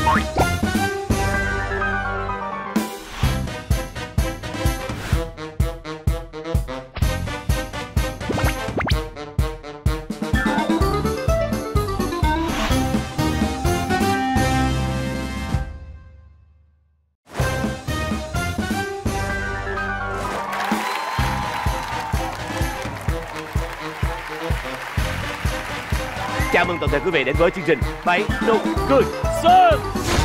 Chào mừng toàn thể quý vị đến với chương trình 7 nụ cười xuân.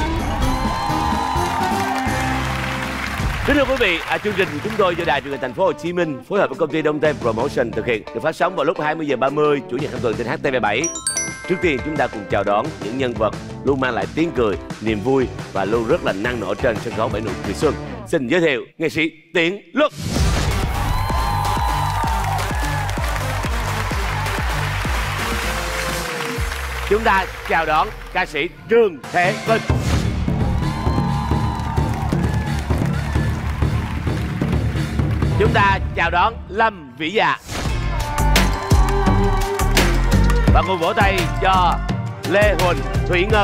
Kính thưa quý vị, chương trình chúng tôi do Đài Truyền hình Thành phố Hồ Chí Minh phối hợp với công ty Đông Tây Promotion thực hiện, được phát sóng vào lúc 20h30 chủ nhật hàng tuần trên HTV7. Trước tiên chúng ta cùng chào đón những nhân vật luôn mang lại tiếng cười, niềm vui và luôn rất là năng nổ trên sân khấu 7 nụ cười xuân. Xin giới thiệu nghệ sĩ Tiến Luật. Chúng ta chào đón ca sĩ Trương Thế Vinh. Chúng ta chào đón Lâm Vĩ Dạ. Và cùng vỗ tay cho Lê Huỳnh Thủy Ngân.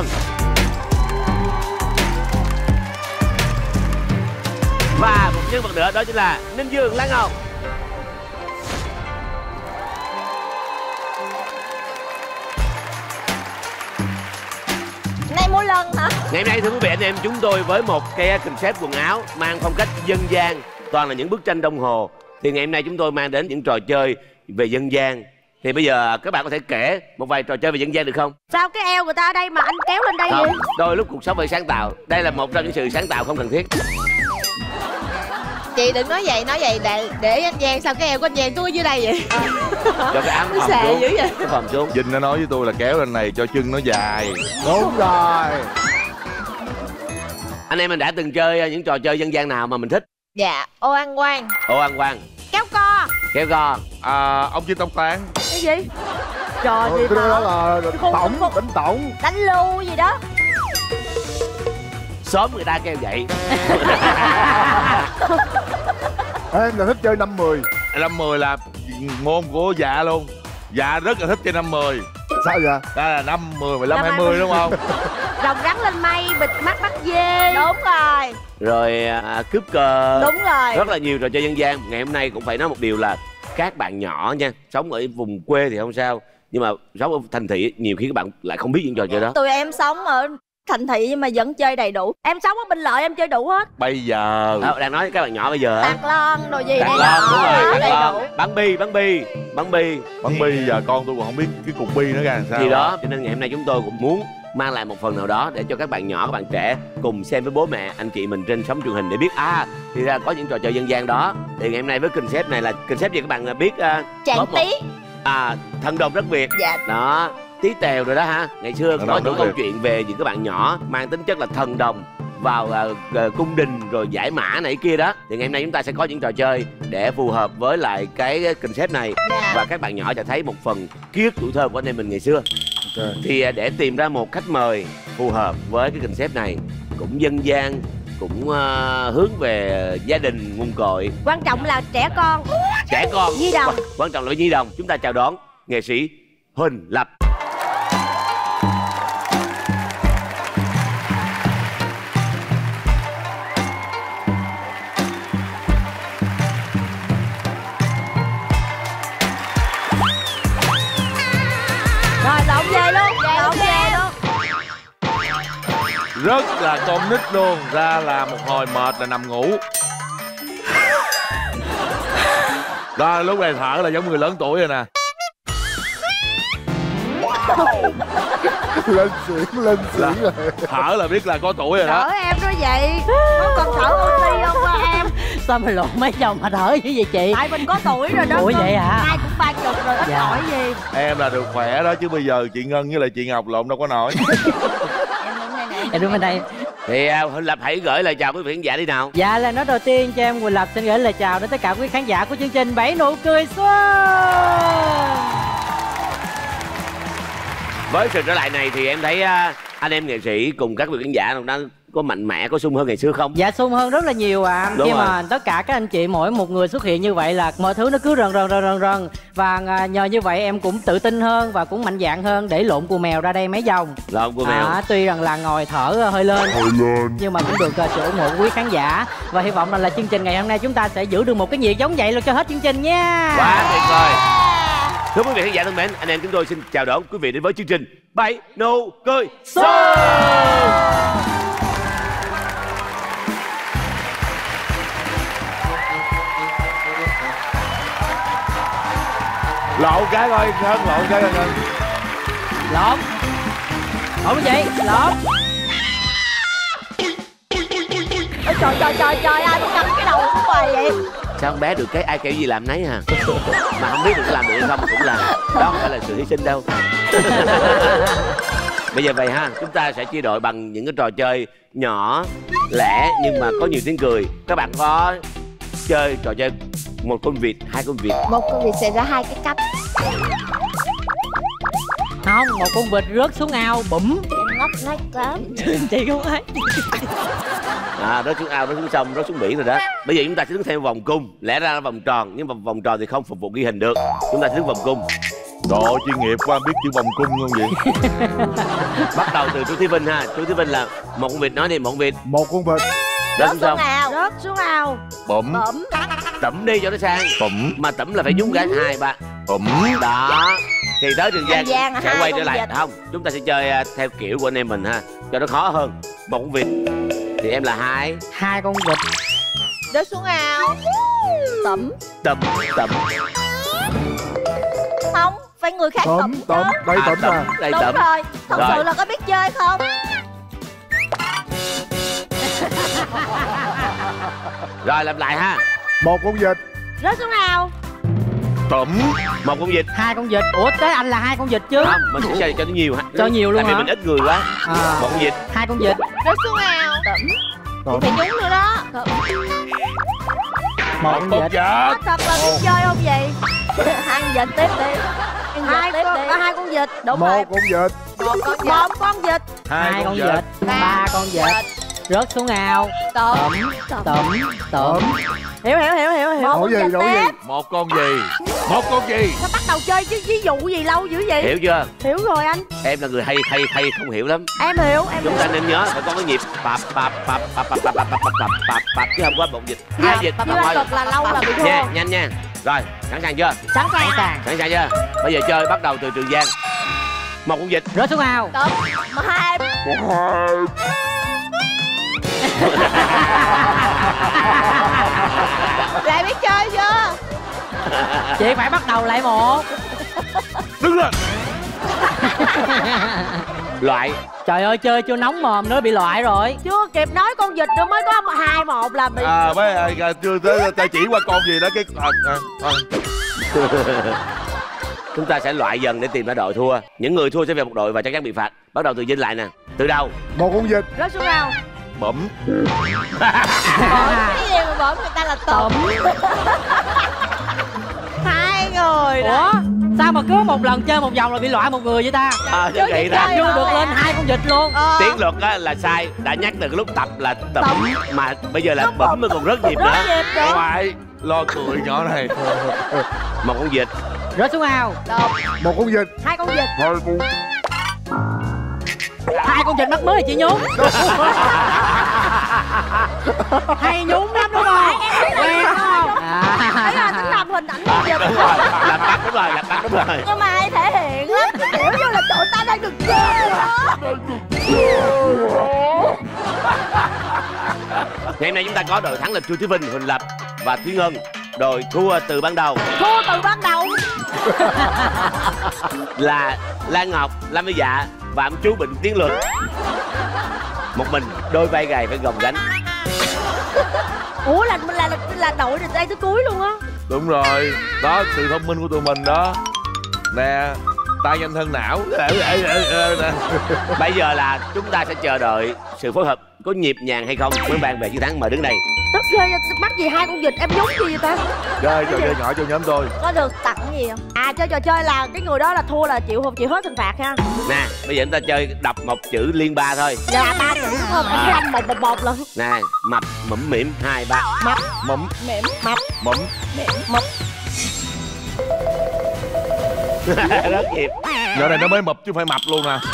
Và một nhân vật nữa đó chính là Ninh Dương Lan Ngọc. Nay mua lần hả? Ngày hôm nay thưa quý vị anh em, chúng tôi với một cái concept quần áo mang phong cách dân gian, toàn là những bức tranh đồng hồ. Thì ngày hôm nay chúng tôi mang đến những trò chơi về dân gian. Thì bây giờ các bạn có thể kể một vài trò chơi về dân gian được không? Sao cái eo người ta ở đây mà anh kéo lên đây vậy? Đôi lúc cuộc sống phải sáng tạo. Đây là một trong những sự sáng tạo không cần thiết. Chị đừng nói vậy để anh Giang, sao cái eo của anh Giang tôi dưới đây vậy? Cho cái áo nó phồng xuống, dữ vậy? Nó phồng xuống. Vinh nó nói với tôi là kéo lên này cho chân nó dài. Đúng rồi. Anh em mình đã từng chơi những trò chơi dân gian nào mà mình thích? Dạ, ô ăn quan. Ô ăn quan. Kéo co. Kéo co. Ông Chinh Tông Tán. Cái gì? Trò gì Cái đó là tổng, đánh tổng. đánh lưu gì đó. Sớm người ta kêu vậy. Em là thích chơi 5-10. 5-10 là môn của Dạ luôn. Dạ rất là thích chơi 5-10. Sao vậy? Đó là 5, 10, 15, 20 đúng không? Rồng rắn lên mây, bịt mắt bắt dê. Đúng rồi. Rồi cướp cờ. Đúng rồi. Rất là nhiều trò chơi dân gian. Ngày hôm nay cũng phải nói một điều là các bạn nhỏ nha, sống ở vùng quê thì không sao, nhưng mà sống ở thành thị nhiều khi các bạn lại không biết những trò chơi đó. Tụi em sống ở thành thị nhưng mà vẫn chơi đầy đủ. Em sống ở Bình Lợi em chơi đủ hết. Bây giờ đang nói với các bạn nhỏ bây giờ. Tạc lon đồ gì Tạc đây lon, đó. đúng rồi, Đầy lon. đủ. Bắn bi. giờ con tôi còn không biết cái cục bi nó ra làm sao. Thì đó, cho nên ngày hôm nay chúng tôi cũng muốn mang lại một phần nào đó để cho các bạn nhỏ, các bạn trẻ cùng xem với bố mẹ, anh chị mình trên sóng truyền hình để biết thì ra có những trò chơi dân gian đó. Thì ngày hôm nay với concept này là concept gì các bạn biết? Chàng tí. Thần đồng đất Việt. Dạ. Đó, tí tèo rồi đó ha. Ngày xưa có những câu Việt. chuyện về những các bạn nhỏ mang tính chất là thần đồng vào cung đình rồi giải mã này kia đó. Thì ngày hôm nay chúng ta sẽ có những trò chơi để phù hợp với lại cái concept này. Và các bạn nhỏ sẽ thấy một phần ký ức tuổi thơ của anh em mình ngày xưa. Thì để tìm ra một khách mời phù hợp với cái concept này, cũng dân gian, cũng hướng về gia đình nguồn cội. Quan trọng là trẻ con. Trẻ con. Nhi đồng. Quan trọng là nhi đồng. Chúng ta chào đón nghệ sĩ Huỳnh Lập. Rồi lộn về luôn. Lộn về luôn. Rất là con nít luôn. Ra là một hồi mệt là nằm ngủ. Đó, lúc này thở là giống người lớn tuổi rồi nè. Lên xỉn rồi. Thở là biết là có tuổi rồi đó. Thở em nói vậy. Có còn thở oxy không qua em? Sao mà lộn mấy chồng mà thở như vậy chị? Tại mình có tuổi rồi đó. Ủa vậy hả? Ai cũng 30 rồi, ít Dạ. nổi gì. Em là được khỏe đó, chứ bây giờ chị Ngân với lại chị Ngọc lộn đâu có nổi. Dạ đúng bên đây. Thì Huỳnh Lập hãy gửi lời chào quý vị khán giả đi nào. Dạ là nói đầu tiên cho em Huỳnh Lập xin gửi lời chào đến tất cả quý khán giả của chương trình 7 nụ cười xuân. Với sự trở lại này thì em thấy anh em nghệ sĩ cùng các vị khán giả cũng đã có mạnh mẽ, có sung hơn ngày xưa không? Dạ sung hơn rất là nhiều ạ. Khi mà tất cả các anh chị mỗi một người xuất hiện như vậy là mọi thứ nó cứ rần. Và nhờ như vậy em cũng tự tin hơn và cũng mạnh dạn hơn để lộn cù mèo ra đây mấy vòng. Lộn cù mèo. Tuy rằng là ngồi thở hơi lên nhưng mà cũng được sự ủng hộ của quý khán giả. Và hy vọng là chương trình ngày hôm nay chúng ta sẽ giữ được một cái nhiệt giống vậy luôn cho hết chương trình nha. Quá tuyệt vời. Thưa quý vị khán giả thân mến, anh em chúng tôi xin chào đón quý vị đến với chương trình Bảy Nụ Cười Show. Lộn cái coi Ngân, lộn cái coi Ngân. Lộn cái gì? Lộn. Ôi trời, ai cũng cắm cái đầu của mày vậy? Sao con bé được cái ai kêu gì làm nấy hả? Mà không biết được có làm được hay không cũng làm. Đó không phải là sự hy sinh đâu. Bây giờ vậy ha, chúng ta sẽ chia đội bằng những cái trò chơi nhỏ, lẻ nhưng mà có nhiều tiếng cười. Các bạn có chơi trò chơi một con vịt, hai con vịt? Một con vịt sẽ ra hai cái cách. Không, một con vịt rớt xuống ao bủm. Ngốc nói cớm. Chị không thấy. Rớt xuống ao, rớt xuống sông, rớt xuống biển rồi đó. Bây giờ chúng ta sẽ đứng theo vòng cung. Lẽ ra là vòng tròn, nhưng mà vòng tròn thì không phục vụ ghi hình được. Chúng ta sẽ đứng vòng cung. Độ chuyên nghiệp quá, biết chữ vòng cung không vậy? Bắt đầu từ chú Thí Vinh ha. Chú Thí Vinh là một con vịt, nói đi, một con vịt. Một con vịt Rớt xuống sông. Rớt xuống ao. Bụm. Tẩm đi cho nó sang. Bụm. Mà tẩm là phải nhúng cái 2, 3. Bụm. Đó. Thì tới Trường Giang sẽ quay trở lại. vịt. Không, chúng ta sẽ chơi theo kiểu của anh em mình ha, cho nó khó hơn. Một con vịt thì em là hai con vịt rớt xuống ao. Tẩm. Không, phải người khác tẩm. Đây tẩm à. Đây Đúng tẩm rồi. Thật sự là có biết chơi không? Rồi làm lại ha. Một con vịt Rớt xuống ao. Tẩm. Một con vịt. Hai con vịt. Ủa tới anh là hai con vịt chứ? Không, mình sẽ chơi cho nó nhiều ha. Cho nhiều luôn tại vì hả? mình ít người quá. Một con vịt. Hai con vịt Rớt xuống ao. Tẩm. Thì phải nhúng nữa đó. một con vịt. Thật là biết chơi không vậy? Hai con vịt tiếp đi. Hai con vịt. Đúng rồi. Một con vịt Một con vịt. Hai con vịt. Ba con vịt rớt xuống ao. Tẩm. Hiểu. Đổ gì? Một con gì? Sao bắt đầu chơi chứ ví dụ gì lâu dữ vậy? Hiểu chưa? Hiểu rồi anh. Em là người hay không hiểu lắm. Em hiểu. Chúng ta nên nhớ phải có cái nhịp pap chứ không có một vịt. Hai vịt Như anh Cực là lâu là bị thua. Nhanh nha. Rồi, sẵn sàng chưa? Sẵn sàng chưa? Bây giờ chơi bắt đầu từ Trường Giang. Một con vịt rớt xuống ao. Tẩm. Hai. Lại biết chơi chưa? Chị phải bắt đầu lại một. Đứng lên. loại. Trời ơi chơi chưa nóng mồm nữa bị loại rồi. Chưa kịp nói con vịt nữa mới có 2-1 là bị. Mấy chưa tới ta chỉ qua con gì đó cái Chúng ta sẽ loại dần để tìm ra đội thua. Những người thua sẽ về một đội và chắc chắn bị phạt. Bắt đầu từ Vinh lại nè. Từ đâu? Một con vịt Rớt xuống ao. Bụm. Cái gì mà bỏng người ta là tẩm. Hai người đó. Ủa sao mà cứ một lần chơi một vòng là bị loại một người vậy ta? Chứ kỳ ta. Chưa được lên hai con vịt luôn. Tiếng luật á là sai. Đã nhắc từ lúc tập là tẩm. Mà bây giờ là bẩm mới còn rớt nhịp nữa. Ngoại lo cười nhỏ này. Một con vịt Rớt xuống ao. Một con vịt Hai con vịt Hai con vịt mắc mới chị nhúng. Hay nhúng lắm đúng không? Quen không? Đấy là tính làm hình ảnh con vịt. Đúng rồi. Làm bắt đúng rồi. Nhưng mà ai thể hiện lắm. Kiểu như là tụi ta đang được chơi đó. Ngày hôm nay chúng ta có đội thắng là Chu Thí Vinh, Huỳnh Lập và Thúy Ngân. Đội thua từ ban đầu là Lan Ngọc, Lam Mỹ Dạ và ông chú Bệnh Tiến Luật. Một mình đôi vai gầy phải gồng gánh. Ủa là đội từ đây tới cuối luôn á. Đúng rồi. Đó sự thông minh của tụi mình đó. Nè, tay nhanh thân não. Bây giờ là chúng ta sẽ chờ đợi sự phối hợp có nhịp nhàng hay không mới bàn về chiến thắng. Mời đứng đây. Tức ghê, bắt gì hai con vịt em giống gì vậy ta? Chơi trò chơi nhỏ cho nhóm tôi. Có được tặng gì không? À, chơi trò chơi là cái người đó là thua là chịu hết hình phạt ha. Nè, bây giờ chúng ta chơi đọc một chữ liên ba thôi. Là ba chữ đúng không? Anh anh một lần. Nè, mập, mẫm mỉm, 2, 3. Mập, Mụm. mỉm, mập, Mụm. mỉm, mập. Rất kịp. Giờ này nó mới mập chứ không phải mập luôn nè.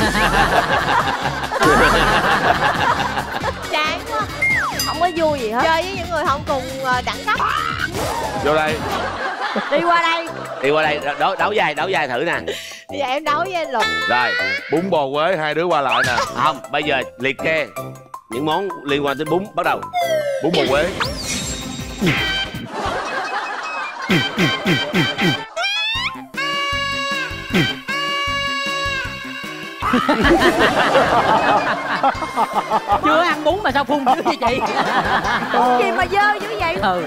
Chán quá. Không có vui gì hết. Chơi với những người không cùng đẳng cấp. Vô đây. Đi qua đây. Đi qua đây, đấu vai thử nè. Bây giờ em đấu với anh Luật. Rồi, Bún bò Quế, hai đứa qua lại nè. không, bây giờ liệt kê những món liên quan tới bún, bắt đầu. Bún bò Quế. Chưa ăn bún mà sao phun dữ vậy chị? Bún gì mà dơ dữ vậy? Ừ.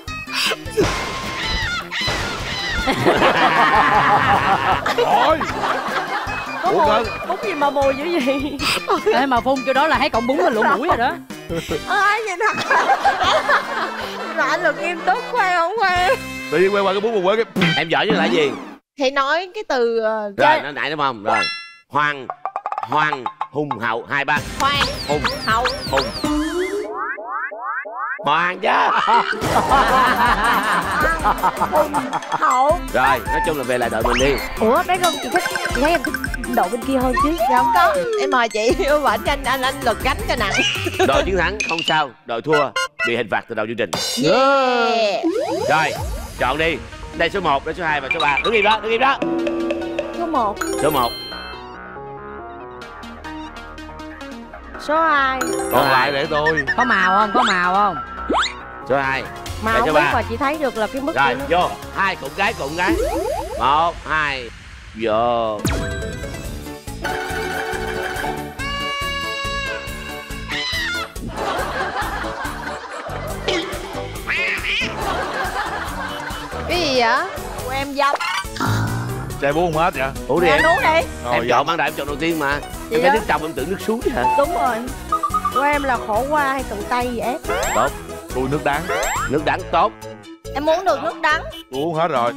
Thôi. Có Ủa mùi, cưng. bún gì mà mùi dữ vậy? Ê, mà phun kiểu đó là thấy cọng bún là lỗ mũi rồi đó. Ơi vậy thật. Rồi anh Lực nghiêm túc khoan không khoan? Tự nhiên quay qua cái bún bò Quế cái. Em giỏi nhất là gì? Thì nói cái từ Rồi, nó nãy đúng không? Rồi. Hoang, hùng hậu, 2, 3. khoan, Hùng, hậu. hùng. Hoàng chứ. Hậu. Rồi, nói chung là về lại đội mình đi. Ủa bé không, chị thấy em thích đội bên kia hơn chứ? Dạ không có. Em mời chị bệnh cho anh Luật gánh cho nặng. Đội chiến thắng không sao, đội thua bị hình phạt từ đầu chương trình. Yeah. Rồi, chọn đi. Đây số 1, đây số 2 và số 3. Đứng im đó, đứng im đó. Số 1. Số 1. Số 2. Còn lại để tôi. Có màu không? Có màu không? Số 2. Mà Đây không số biết 3. mà chị thấy được là cái mức Rồi, của nó. vô. 2 cụm gái. 1, 2. Vô. Cái gì vậy? Của em dâm. Chai bún không hết vậy? Ủa đi em. Uống đi. Rồi, Em chọn ban đầu em chọn đầu tiên mà. Gì Em thấy đó? nước trong em tưởng nước suối hả? Đúng rồi. Của em là khổ qua hay cần tây gì ép? Tốt. tôi nước đắng. Nước đắng tốt. Em muốn được nước đắng. Tôi uống hết rồi.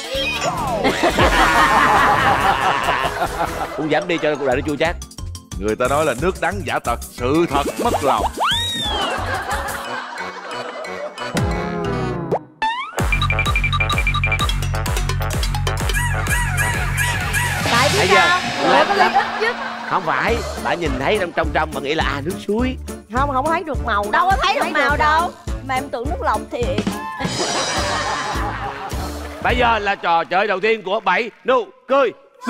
Uống giảm đi cho cuộc đời nó chua chát. Người ta nói là nước đắng giả tật, sự thật mất lòng. Tại biết Thấy sao? chưa? Ủa có lấy ít chứ. Không phải, bà nhìn thấy trong bà nghĩ là nước suối. Không thấy được màu. Đâu có thấy được màu đâu. Mà em tưởng nước lọc thiệt. Bây giờ là trò chơi đầu tiên của 7 nụ cười show.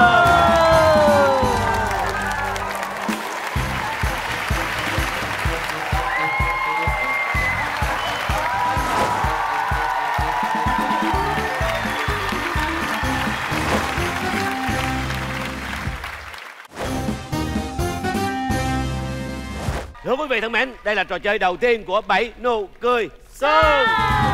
Thưa quý vị thân mến, đây là trò chơi đầu tiên của 7 nụ cười show.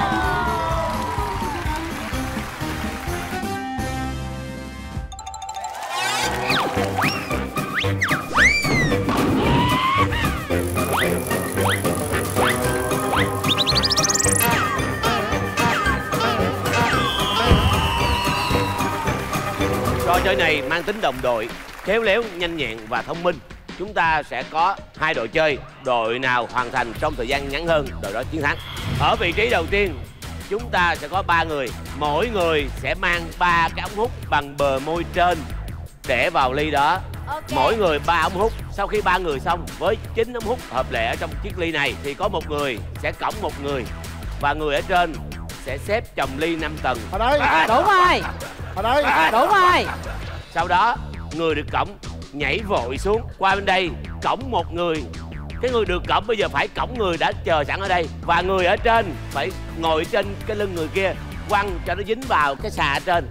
Trò chơi này mang tính đồng đội, khéo léo, nhanh nhẹn và thông minh. Chúng ta sẽ có 2 đội chơi, đội nào hoàn thành trong thời gian ngắn hơn, đội đó chiến thắng. Ở vị trí đầu tiên, chúng ta sẽ có 3 người, mỗi người sẽ mang 3 cái ống hút bằng bờ môi trên để vào ly đó. Mỗi người 3 ống hút. Sau khi 3 người xong với 9 ống hút hợp lệ ở trong chiếc ly này thì có một người sẽ cõng một người và người ở trên sẽ xếp chồng ly 5 tầng. Ở đây. Đúng rồi. Ở đây. Đúng rồi. Sau đó người được cõng nhảy vội xuống qua bên đây cõng một người. Cái người được cõng bây giờ phải cõng người đã chờ sẵn ở đây, và người ở trên phải ngồi trên cái lưng người kia, quăng cho nó dính vào cái xà ở trên.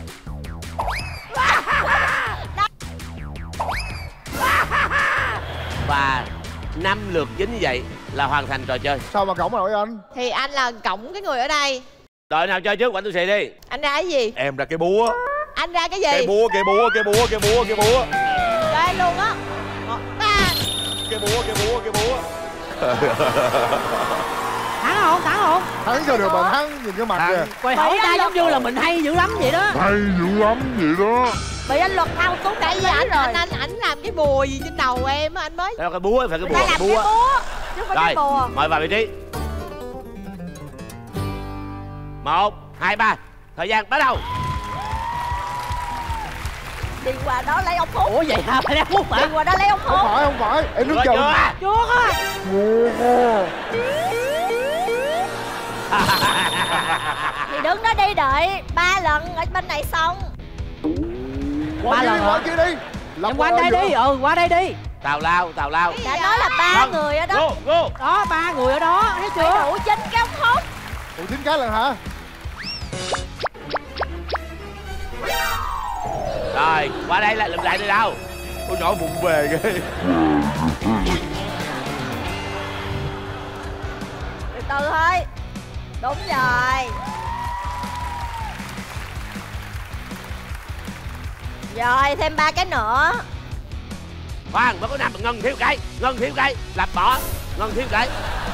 Và 5 lượt dính như vậy là hoàn thành trò chơi. Sao mà cổng rồi anh? Thì anh là cõng cái người ở đây. Đội nào chơi trước? Quạnh tôi xì đi. Anh ra cái gì? Em ra cái búa. Anh ra cái gì? Cái búa, cái búa, cái búa, cái búa, cái búa. Cho anh luôn á. 1, 3. Cái Kìa búa. Thắng không? Thắng sao được mà thắng, nhìn cái mặt kìa. Quay hỏi ta giống như là mình hay dữ lắm vậy đó. Hay dữ lắm vậy đó. Bị anh Luật thao túng Tại đại vì lý rồi. ảnh làm cái bùa gì trên đầu em á, anh mới. Đây là cái búa, phải cái Ta làm cái búa chứ không phải cái bùa. Mời vào vị trí. 1, 2, 3. Thời gian bắt đầu. Đi qua đó lấy ống hút. Ủa vậy hả? Phải lấy hút hả? Đi qua đó lấy ống hút. Không phải, em đứng chừng. Chưa á. Thì đứng đó đi đợi 3 lần ở bên này xong. Qua lần qua hả? kia đi. Em qua đây đi, qua đây đi. Tào lao. Đã nói là 3 người ở đó. Go. Đó, 3 người ở đó, thấy Phải chưa? đủ 9 cái ống hút. Ủa 9 cái lần hả? Rồi, qua đây lượm lại đi đâu? Con nhỏ bụng bề ghê. Từ từ thôi. Đúng rồi. Rồi thêm 3 cái nữa. Khoan, mới có 5 Ngân thiếu cái. Làm bỏ. Ngân thiếu cái.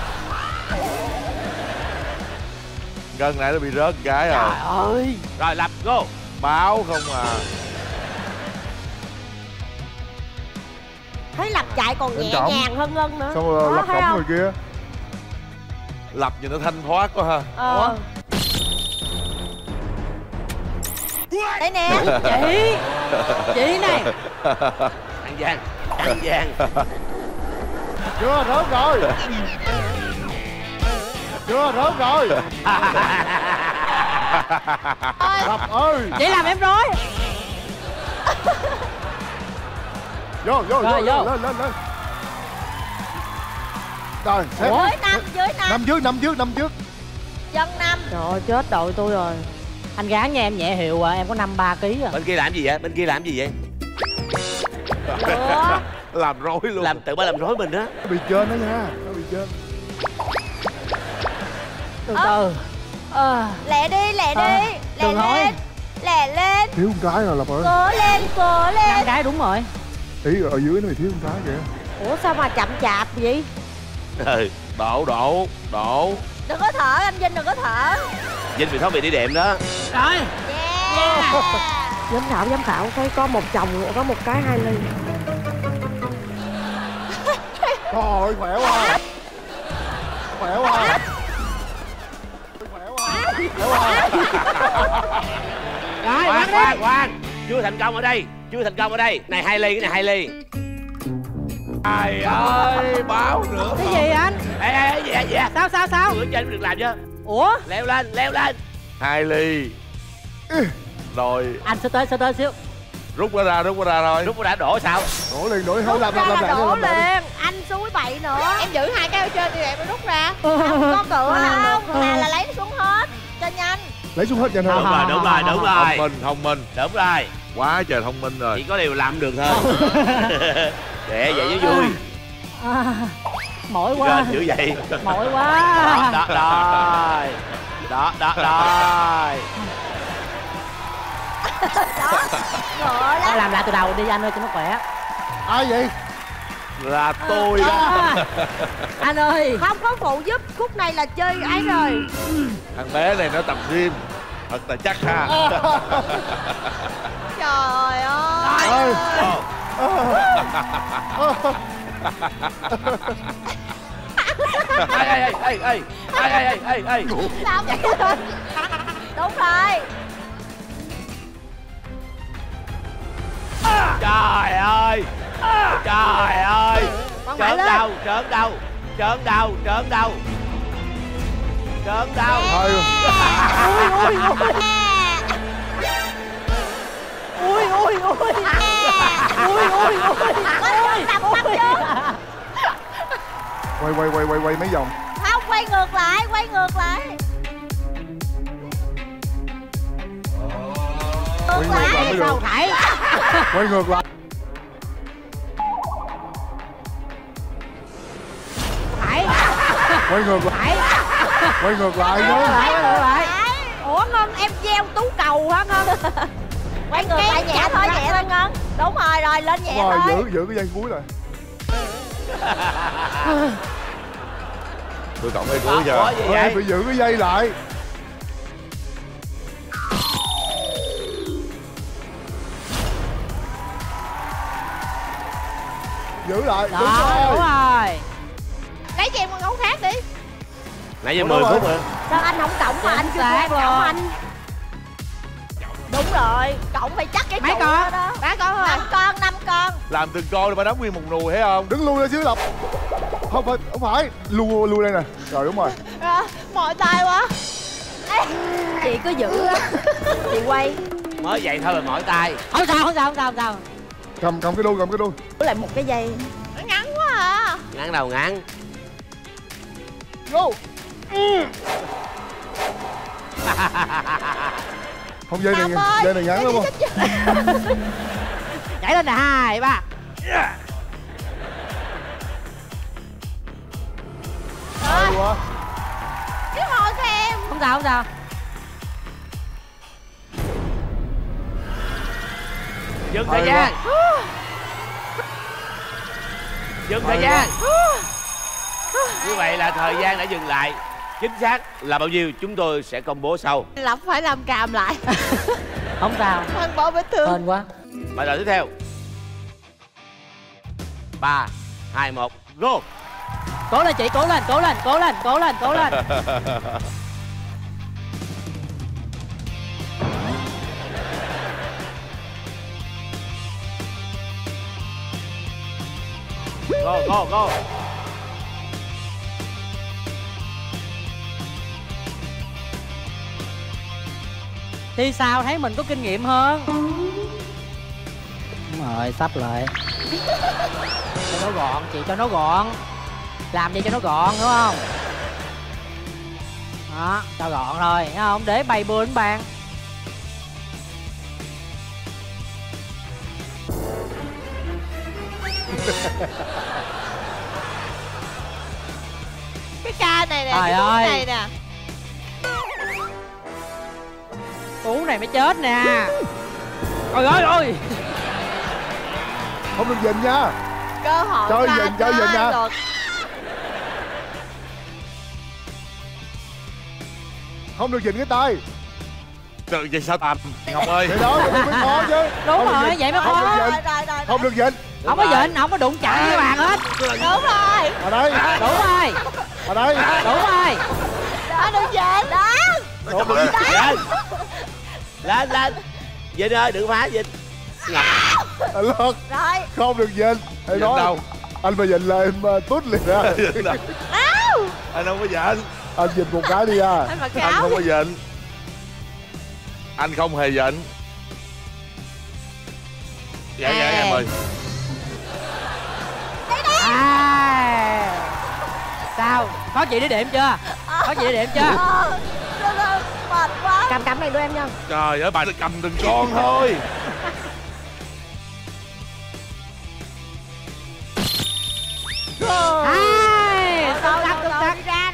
Ngân nãy nó bị rớt cái rồi. Trời ơi. Rồi làm go. Báo không à. Thấy Lập chạy còn Bên nhẹ trọng. nhàng hơn Ngân nữa. Xong rồi Đó, lập thấy cổng không? người kia. Lập nhìn nó thanh thoát quá ha. Đây nè. Chị này. Ăn gian. Chưa rớt rồi. Lập ơi. Chị làm em rối. Vô Rồi, vô. lên. Rồi, xếp. Dưới 5. Năm trước. Chân 5. Trời ơi, chết đội tôi rồi. Anh gán nha, em nhẹ hiệu à, em có 53 kg à. Bên kia làm gì vậy? Ủa? Làm rối luôn. Tự làm rối mình á. Nó bị trên đó nha. Nó bị trên. Từ từ. Lẹ đi. Lẹ đừng hỏi. lên. Lẹ lên. Thiếu một cái rồi Lập ơi. Cố lên. 5 cái đúng rồi. Ý ở dưới nó bị thiếu một cái kìa. Ủa sao mà chậm chạp vậy? Đổ. Đừng có thở anh Vinh, đừng có thở. Vinh bị thoát vị đi đệm đó. Rồi. Yeah. Giám khảo thấy có một chồng, có một cái 2 ly. Trời khỏe quá. Rồi, Khoan. Chưa thành công ở đây. Này 2 ly, cái này 2 ly. Trời ơi, báo nữa. cái gì anh? Ê, Sao? bữa trên được làm chưa? Ủa? Leo lên. 2 ly. Rồi, Anh sẽ tới xíu. rút nó ra thôi. Lúc đã đổ sao? Đổ liền, thôi làm Đổ lại. liền. Anh suối bậy nữa. Em giữ 2 cái ở trên đi em rút ra. Không có cửa không. Nè là lấy xuống hết. Cho nhanh. Lấy xuống hết nhanh hơn. Đúng rồi. Thông minh. Đúng rồi. Quá trời thông minh rồi. Chỉ có điều làm được thôi. Để vậy chứ vui. Mỏi quá. Dữ vậy. Mỏi quá. Đó. Ngựa lắm. Làm lại từ đầu đi anh ơi cho nó khỏe. Ai vậy? Là tôi đó. Anh ơi. Không có phụ giúp. Khúc này là chơi ấy rồi. Thằng bé này nó tập gym thật là chắc ha. Trời ơi. Ê. Sao vậy? Đúng rồi. Trời ơi. Trớn đâu. Thôi. Ui. Quay mấy vòng. Không, quay ngược lại. Quay ngược lại. Sao thải? Quay ngược lại. Thải. Quay ngược lại. Quay ngược lại nữa. Lại. Ủa Ngân, em gieo tú cầu hả Ngân? Quay ngược lại nhẹ thôi Ngân. Đúng rồi, lên nhẹ Rồi thôi. giữ cái dây cuối rồi. tôi cộng hay cuối giờ. Ủa, gì vậy? Em phải giữ cái dây lại. Giữ lại. Đó, đúng rồi. Lấy cho em con gấu khác đi. Nãy giờ 10 phút rồi. Sao anh không cộng mà anh kêu em cộng anh? Đúng rồi, cộng phải chắc cái mấy trụ con? đó. 3 con thôi. 5 con. Làm từng con rồi mà đóng nguyên một nùi thấy không? Đứng lui ra xíu Lộc. Không phải. Lui đây nè. Rồi đúng rồi. Mỏi tay quá. Chị cứ giữ á. Chị quay. Mới vậy thôi mà mỏi tay. Không sao. Cầm cái đuôi. Lại một cái dây. Nó ngắn quá à. Ngắn đầu ngắn. Go. Không, dây này ngắn lắm không? Nhảy lên nè, 2, 3. Hay quá. Cái hồi của em. Không sao. Dừng thời gian. Dừng thời gian. Như vậy là thời gian đã dừng lại. Chính xác là bao nhiêu chúng tôi sẽ công bố sau. Lộc phải làm càm lại. Không sao. Phân bổ vết thương. Hên quá. Bài tập tiếp theo. 3, 2, 1, go. Cố lên chị, cố lên. Go. Thì sao thấy mình có kinh nghiệm hơn. Đúng rồi, sắp lại. Cho nó gọn chị, cho nó gọn. Làm gì cho nó gọn, đúng không? Đó, cho gọn thôi, thấy không? Để bay bưa đến bàn. Cái ca này nè. Trời cái ơi. này nè. Cú này mới chết nè. Trời ơi. Không được dình nha. Cơ hội Chơi ba dình nha. lượt. Không được dình cái tay. Tự vậy sao tầm Ngọc ơi. Vậy đó mới khó chứ. Đúng rồi, vậy mới Không khó. được dình. Không được dình. Không có dịnh, không có đụng chạm với bàn hết. Đúng rồi. Ở đây. Đúng rồi. Ở đây. Đúng rồi. Đó đừng dịnh. Đó. Không được dình. Lên. Vinh ơi, đừng phá Vinh. Anh Lộc. Rồi. Không được dình. Anh nói. đâu? Anh mà dình là em tút liền ra. Anh không có giận. Anh dình một cái đi à. Anh mặc Anh áo. không có giận. Anh không hề giận. Dạ em ơi. Sao? Có chị để điểm chưa? Có chị để điểm chưa? Mệt quá. Cầm này đưa em nha. Trời ơi, bạn cầm từng con thôi. Tương tác. Ra.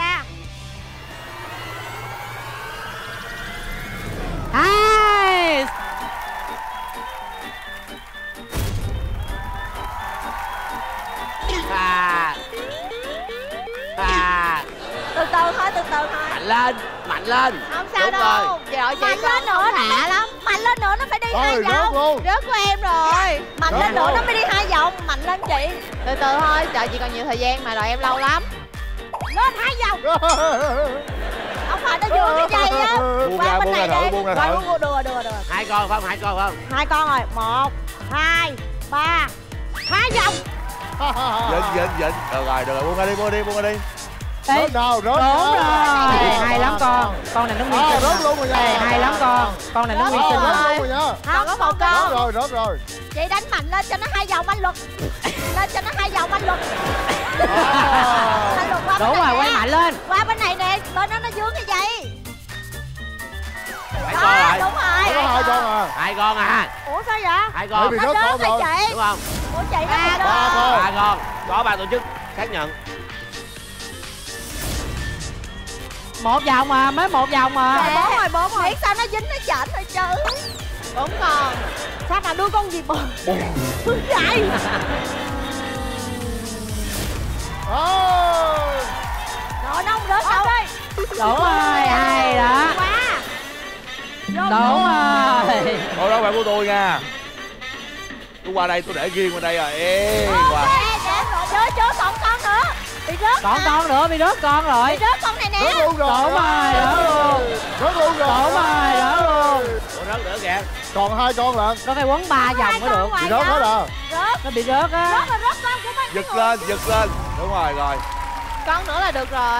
Từ từ thôi. Mạnh lên. Không sao Đúng đâu. rồi. Trời ơi, chị Mạnh lên nữa lạ lắm. Mạnh lên nữa nó phải đi 2 Rồi rớt vòng. luôn. Rớt của em rồi. Mạnh lên nữa nó mới đi 2 vòng. Mạnh lên chị. Từ từ thôi, trời chị còn nhiều thời gian mà, đợi em lâu lắm. Lên 2 vòng. Không phải nó vừa cái dây á. Buông ra, buông ra thử, buông ra thử. Được. 2 con không? 2 con không? 2 con rồi. 1, 2, 3. 2 vòng. Giận. Được rồi, buông ra đi. Rớt nào, rớt Đúng nào. rồi. Hay lắm con. Con này nó nguyên sinh. Rớt luôn rồi nha. Hay lắm con. Con này nó nguyên sinh. Rớt luôn rồi nha. Còn có một con. Rớt rồi. Chị đánh mạnh lên cho nó 2 vòng anh Luật. Lên cho nó 2 vòng anh Luật. Anh Luật qua bên Đúng này rồi, nè. quay mạnh lên. Qua bên này nè, bên đó nó vướng cái dây. 2 con rồi. Đúng rồi. Có 2 con à. 2 con à. Ủa sao vậy? 2 Bởi con. vì Nó rớt con rớt rồi. hả chị? Đúng không? Ủa chị nó bị Ba rớt. con. 3 con. Có 3 tổ chức xác nhận. 1 vòng mà, mới 1 vòng mà. Rồi 4 rồi. Miễn sao nó dính nó chệch thôi chứ. 4 con. Sao mà đưa con gì bờ? Vậy? Đúng rồi, hay đó. Đúng rồi. Thôi đó phải của tôi nha. Tôi qua đây tôi để riêng qua đây rồi. Ê, qua. Chơi còn con nữa. Bị rớt. Còn con nữa, bị rớt con rồi. Bị rớt con này nè. Rớt luôn rồi. Đúng rồi, rớt luôn. Rớt luôn rồi. Đúng rồi, rớt luôn. Ủa rớt nữa kìa. Còn 2 con lận. Nó phải quấn 3 vòng mới được. Bị rớt hết à. Rớt. Nó bị rớt á. Rớt là rớt con của mình. Giật lên, giật lên. Đúng rồi, rồi. Con nữa là được rồi.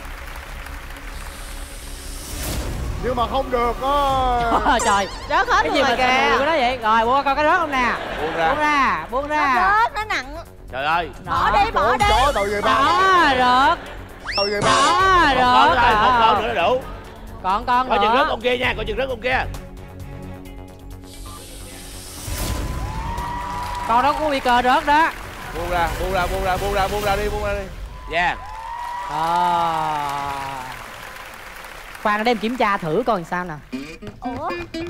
Nhưng mà không được á. Trời, Rớt hết cái luôn gì rồi mà kìa. cái đó vậy? Rồi, buông coi cái rớt không nè. Buông ra. Buông ra, buông ra. Nó rớt, nó nặng. Trời ơi. Bỏ đi, bỏ đi. Chó tội về ba. Đó, rớt. Tội về ba. Đó, Một con rớt. thôi, một con nữa là đủ. Còn con Coi chừng rớt nữa. con kia nha, coi chừng rớt con kia. Con đó có nguy cơ rớt đó. Buông ra, buông ra, buông ra, buông ra, buông ra đi, buông ra đi. Yeah. Khoan đem kiểm tra thử coi làm sao nè. Ủa?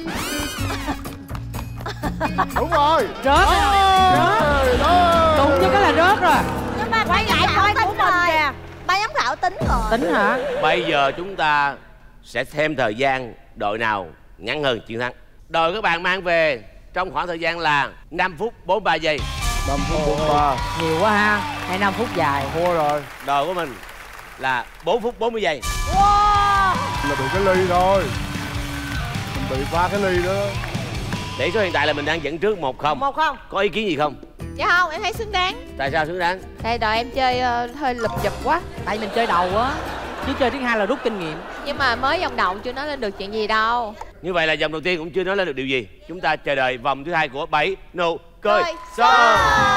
Đúng rồi. Rớt rồi. Rớt. Đúng với cái là rớt rồi. Nhưng mà quay lại coi của mình kìa. Ban giám khảo tính rồi. Tính hả? Bây giờ chúng ta sẽ thêm thời gian đội nào ngắn hơn chiến thắng. Đội các bạn mang về trong khoảng thời gian là 5 phút 43 giây. 5 phút 43. Nhiều quá ha. Hay 5 phút dài. Thua rồi. Đội của mình là 4 phút 40 giây. Wow. Là bị cái ly thôi. Mình bị pha cái ly đó. Tỷ số hiện tại là mình đang dẫn trước 1-0. 1-0. Có ý kiến gì không? Dạ không, em thấy xứng đáng. Tại sao xứng đáng? Tại đội em chơi hơi lụp dụp quá. Tại mình chơi đầu á. Chứ chơi thứ hai là rút kinh nghiệm. Nhưng mà mới vòng đầu chưa nói lên được chuyện gì đâu. Như vậy là vòng đầu tiên cũng chưa nói lên được điều gì. Chúng ta chờ đợi vòng thứ hai của 7 nụ cười Cười show.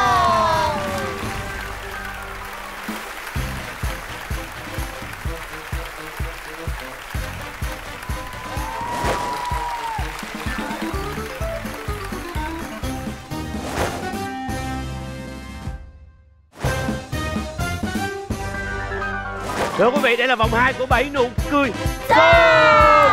Thưa quý vị, đây là vòng 2 của 7 nụ cười show.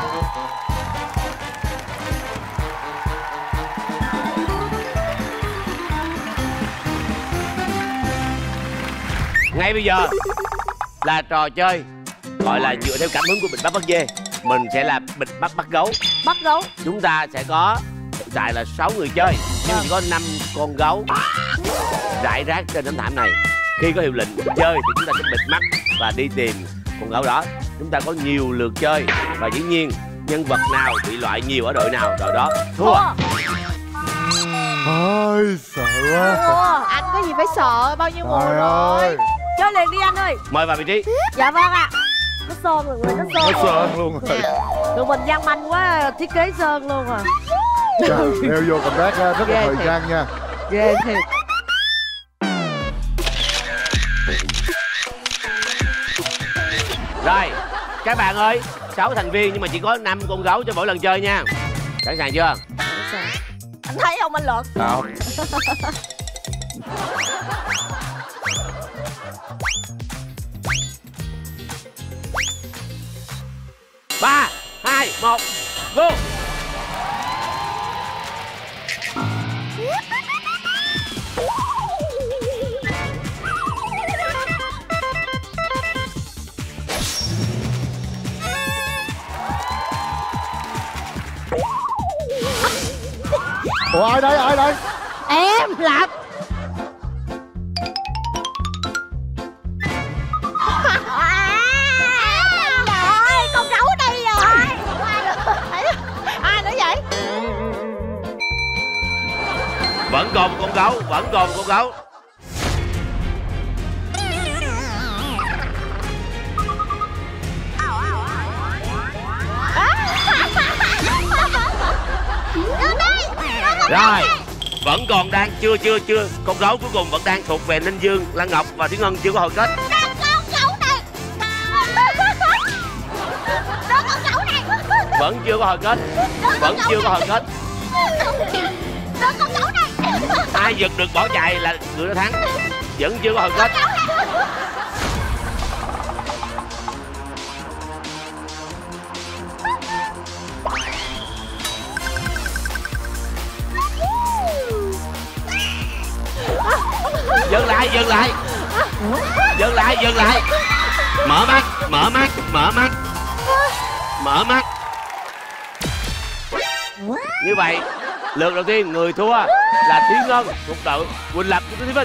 Ngay bây giờ là trò chơi gọi là dựa theo cảm hứng của bịch bắt bắt dê. Mình sẽ là bịch bắt bắt gấu. Bắt gấu. Chúng ta sẽ có hiện tại là 6 người chơi, nhưng chỉ có 5 con gấu rải rác trên tấm thảm này. Khi có hiệu lệnh chơi thì chúng ta sẽ bịt mắt và đi tìm con gấu đó. Chúng ta có nhiều lượt chơi và dĩ nhiên nhân vật nào bị loại nhiều ở đội nào, đội đó thua. Ôi sợ quá. Anh có gì phải sợ, bao nhiêu mùa Trời rồi. ơi. Chơi liền đi anh ơi. Mời vào vị trí. Dạ vâng ạ. Nó sơn rồi, người nó sơn. Nó sơn luôn rồi. Tụi mình gian manh quá, thiết kế sơn luôn à. Trời, đeo vô cảm giác rất là Ghê thời thiệt. gian nha. Ghê thiệt. Rồi, các bạn ơi, 6 thành viên nhưng mà chỉ có 5 con gấu cho mỗi lần chơi nha. Sẵn sàng chưa? Anh thấy không anh Luật? Nào. 3, 2, 1, go. Ủa ai đây, ai đây? Em Lập. Rồi, con gấu đây rồi. Ai nữa vậy? Vẫn còn một con gấu, vẫn còn một con gấu. Rồi, vẫn còn đang chưa con gấu cuối cùng vẫn đang thuộc về Ninh Dương, Lan Ngọc và Thúy Ngân chưa có hồi kết. Vẫn chưa có hồi kết, vẫn chưa có hồi kết. Ai giật được bỏ chạy là người đó thắng. Vẫn chưa có hồi kết. Dừng lại, dừng lại. Dừng lại, dừng lại. Mở mắt, mở mắt, mở mắt. Mở mắt. Như vậy lượt đầu tiên người thua là Thúy Ngân thuộc đội Quỳnh Lập của Thúy Vinh.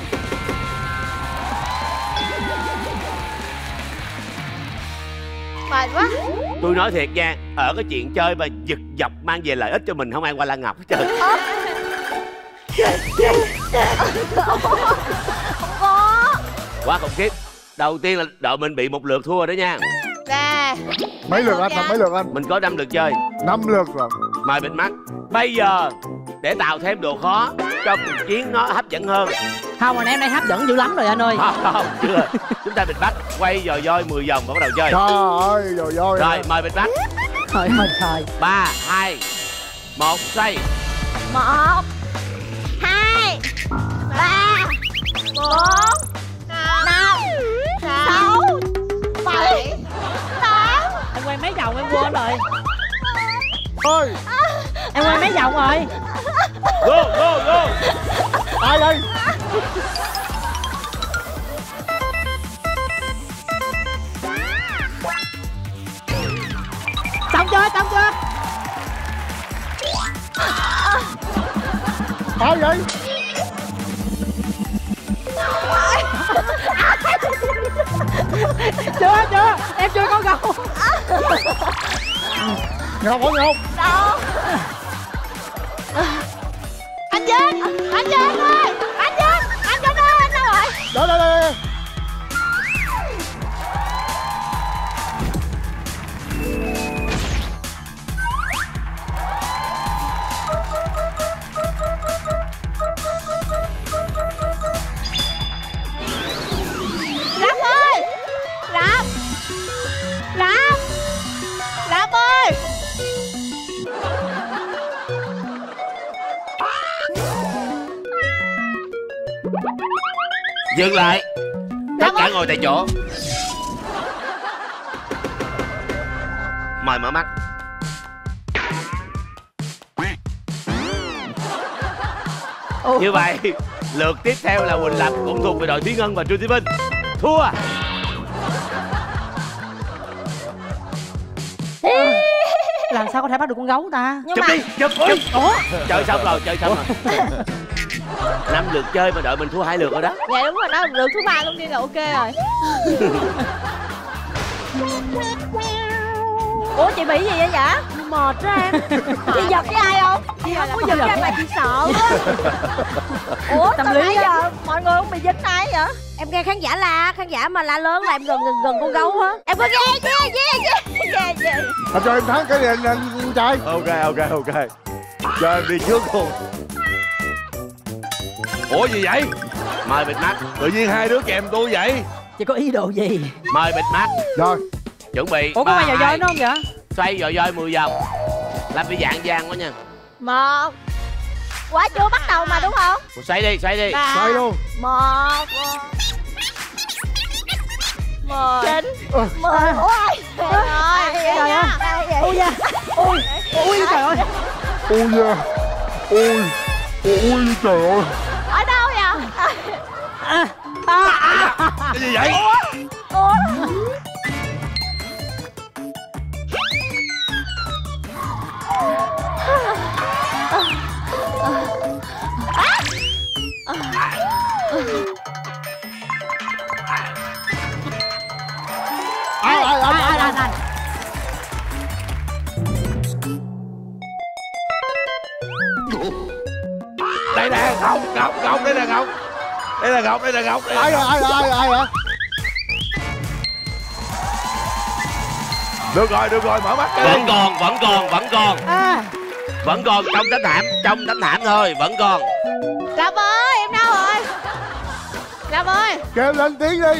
Mệt quá. Tôi nói thiệt nha, ở cái chuyện chơi và giật dọc mang về lợi ích cho mình không ai qua Lan Ngọc hết trơn. Không có. Quá khủng khiếp. Đầu tiên là đội mình bị một lượt thua đó nha. Mấy lượt anh? Mấy lượt anh? Mình có 5 lượt chơi. 5 lượt rồi. Mời bịt mắt. Bây giờ để tạo thêm độ khó cho cuộc chiến nó hấp dẫn hơn. Không, anh em đây hấp dẫn dữ lắm rồi anh ơi. Không, chưa. Chúng ta bịt mắt quay dò voi 10 vòng và bắt đầu chơi. Trời ơi, dò voi. Rồi, mời bịt mắt. Trời ơi trời. 3, 2, 1, xoay. 1 2 3 4 5 6 7 8. Em quay mấy vòng em quên rồi. Ơi, Em quay mấy vòng rồi. Go, go, go. ai đây? Xong chưa, xong chưa? Ai vậy? Chưa, em chưa có gấu. Ngọc hả Ngọc? Đâu? Anh Vinh ơi, anh có đâu, anh đâu rồi? Đây. Rap ơi, Rap ơi. Dừng lại. Tất cả ngồi tại chỗ. Mời mở mắt. Như vậy lượt tiếp theo là Quỳnh Lập cũng thuộc về đội Thúy Ngân và Trương Thúy Vinh. Thua. Làm sao có thể bắt được con gấu ta? Nhưng Chụp mà đi, chụp. Ủa? Chơi xong rồi. 5 lượt chơi mà đội mình thua 2 lượt rồi đó. Dạ đúng rồi đó, lượt thứ 3 luôn đi là ok rồi. ủa chị bị gì vậy dạ? Mệt đó em. Chị giật với ai không? Chị không có giật với ai mà chị sợ quá. Ủa Tâm sao lý nãy á. giờ mọi người không bị dính ai vậy? Em nghe khán giả la, khán giả mà la lớn là em gần con gấu á. Em có ghê. Anh cho em thắng cái này anh trai. Ok. Cho em đi trước luôn. Ủa gì vậy? Mời bịt mắt. Tự nhiên hai đứa kèm tôi vậy? Chị có ý đồ gì? Mời bịt mắt. Rồi. Chuẩn bị. Ủa có quay dò voi nữa không vậy? Xoay dò voi 10 vòng. Làm bị dạng vàng quá nha. 1. Quá chưa bắt đầu mà đúng không? Xoay đi. Xoay luôn. 1 9 10. Ôi trời ơi. Ui da. Ui trời ơi. Ui da. Ui trời ơi. Ở đâu vậy? Cái gì vậy? Ủa? Anh. Đây nè, Ngọc, đây là Ngọc. Đây là Ngọc. Ai hả? Được rồi, mở mắt Vẫn đi. còn. Vẫn còn trong tấm thảm thôi, vẫn còn. Lâm ơi, em đâu rồi? Lâm ơi. Kêu lên tiếng đi.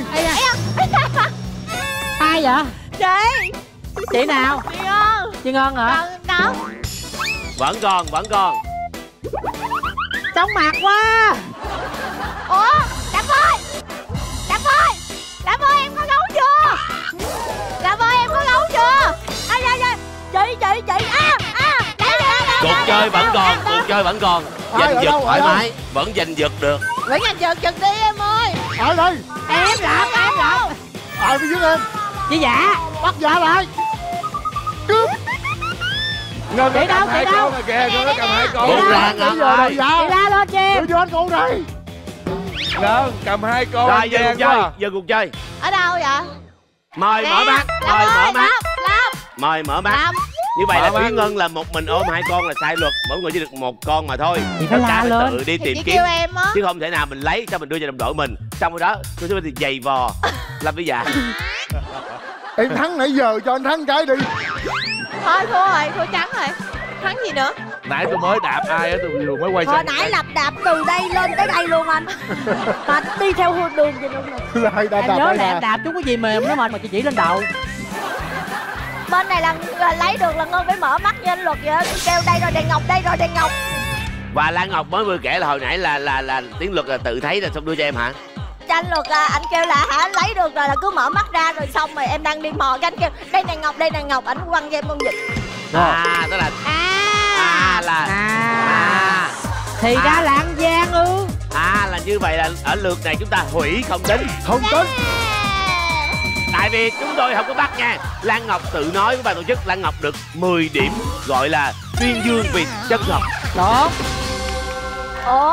Ai vậy? Chị. Chị nào? Chị ơi. Chị Ngân hả? Đâu? Vẫn còn. Chóng mặt quá. Ủa? Đạp ơi em có gấu chưa? Đạp ơi em có gấu chưa? Chị Cuộc chơi vẫn còn. Giành giật thoải mái. Vẫn giành giật được. Vẫn giành giật đi em ơi. Ai đây? Em làm. Ai mới giúp em? Chị Dạ. Bắt Dạ lại. Cướp. Ngân Chị đâu, chị đâu? Kìa, nó cầm 2 con. Buông ra Bây giờ rồi Dạ. Chị la lên cho em. Đưa vô anh con này. Ngân cầm 2 con. Rồi giờ cuộc chơi, giờ cuộc chơi. Ở đâu vậy? Mời Nè, mở mắt, Lâm mời mở ơi, mắt, Lâm. mời mở mắt. Lâm. Như vậy là Mở mắt. Thúy Ngân là một mình ôm 2 con là sai luật, mỗi người chỉ được 1 con mà thôi. Chị phải Tất cả la lên. tự đi Thì tìm chị kiếm, kêu em á. chứ không thể nào mình lấy cho mình đưa cho đồng đội mình. Xong rồi đó, tôi sẽ thì giày vò làm bây giờ. Em thắng nãy giờ cho anh thắng cái đi. Thôi thua rồi, thua trắng rồi. Thắng gì nữa? Nãy tôi mới đạp ai á, tôi vừa mới quay Hồi sang. nãy đạp từ đây lên tới đây luôn anh. Mà đi theo đường vậy luôn rồi. Lại đạp Em đạp nhớ lại là em nè. đạp chút cái gì mềm nó mà chị chỉ lên đầu. Bên này là lấy được là Ngân phải mở mắt như anh Luật vậy đó. Tôi kêu đây rồi đèn ngọc, đây rồi đèn ngọc. Và Lan Ngọc mới vừa kể là hồi nãy là Tiến Luật là tự thấy là xong đưa cho em hả? Cho anh Luật anh kêu là lấy được rồi là cứ mở mắt ra rồi xong rồi em đang đi mò cái anh kêu đây đèn ngọc, anh quăng cho em con vịt. À, tức là Thì ra là ăn gian ư. là như vậy là ở lượt này chúng ta hủy không tính. Không tính. Tại vì chúng tôi không có bắt nha. Lan Ngọc tự nói với ban tổ chức Lan Ngọc được 10 điểm gọi là tuyên dương vì chân thật. Đó. Ủa?